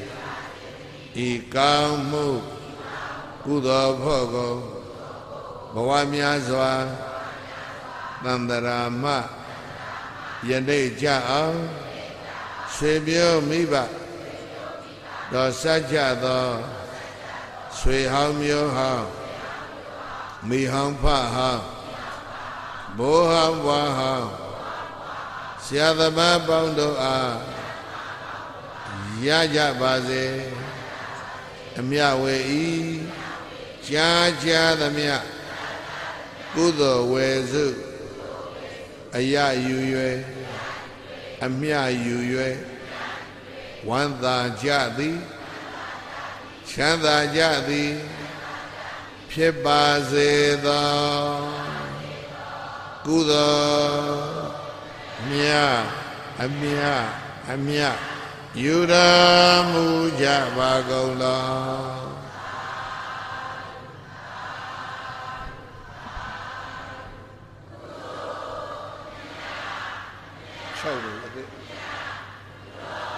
Speaker 1: Ikamu Kudo Pogo Bawamyazwa Nandarama Yande Jao Swebyo Miba Do Saja Do Swe Hao Myo Hao Mi Hao Pa Hao Bo Hao Wa Hao Siadama Bondo A Yaja Baze Amya We E Cha Cha the Mya Kudo Wezu Aya Yue Amya Yue Wanda Jadi Chanda Jadi Pibaze the Kudo Mya Amya Amya Yuda Muja Bagola Shoulder a bit.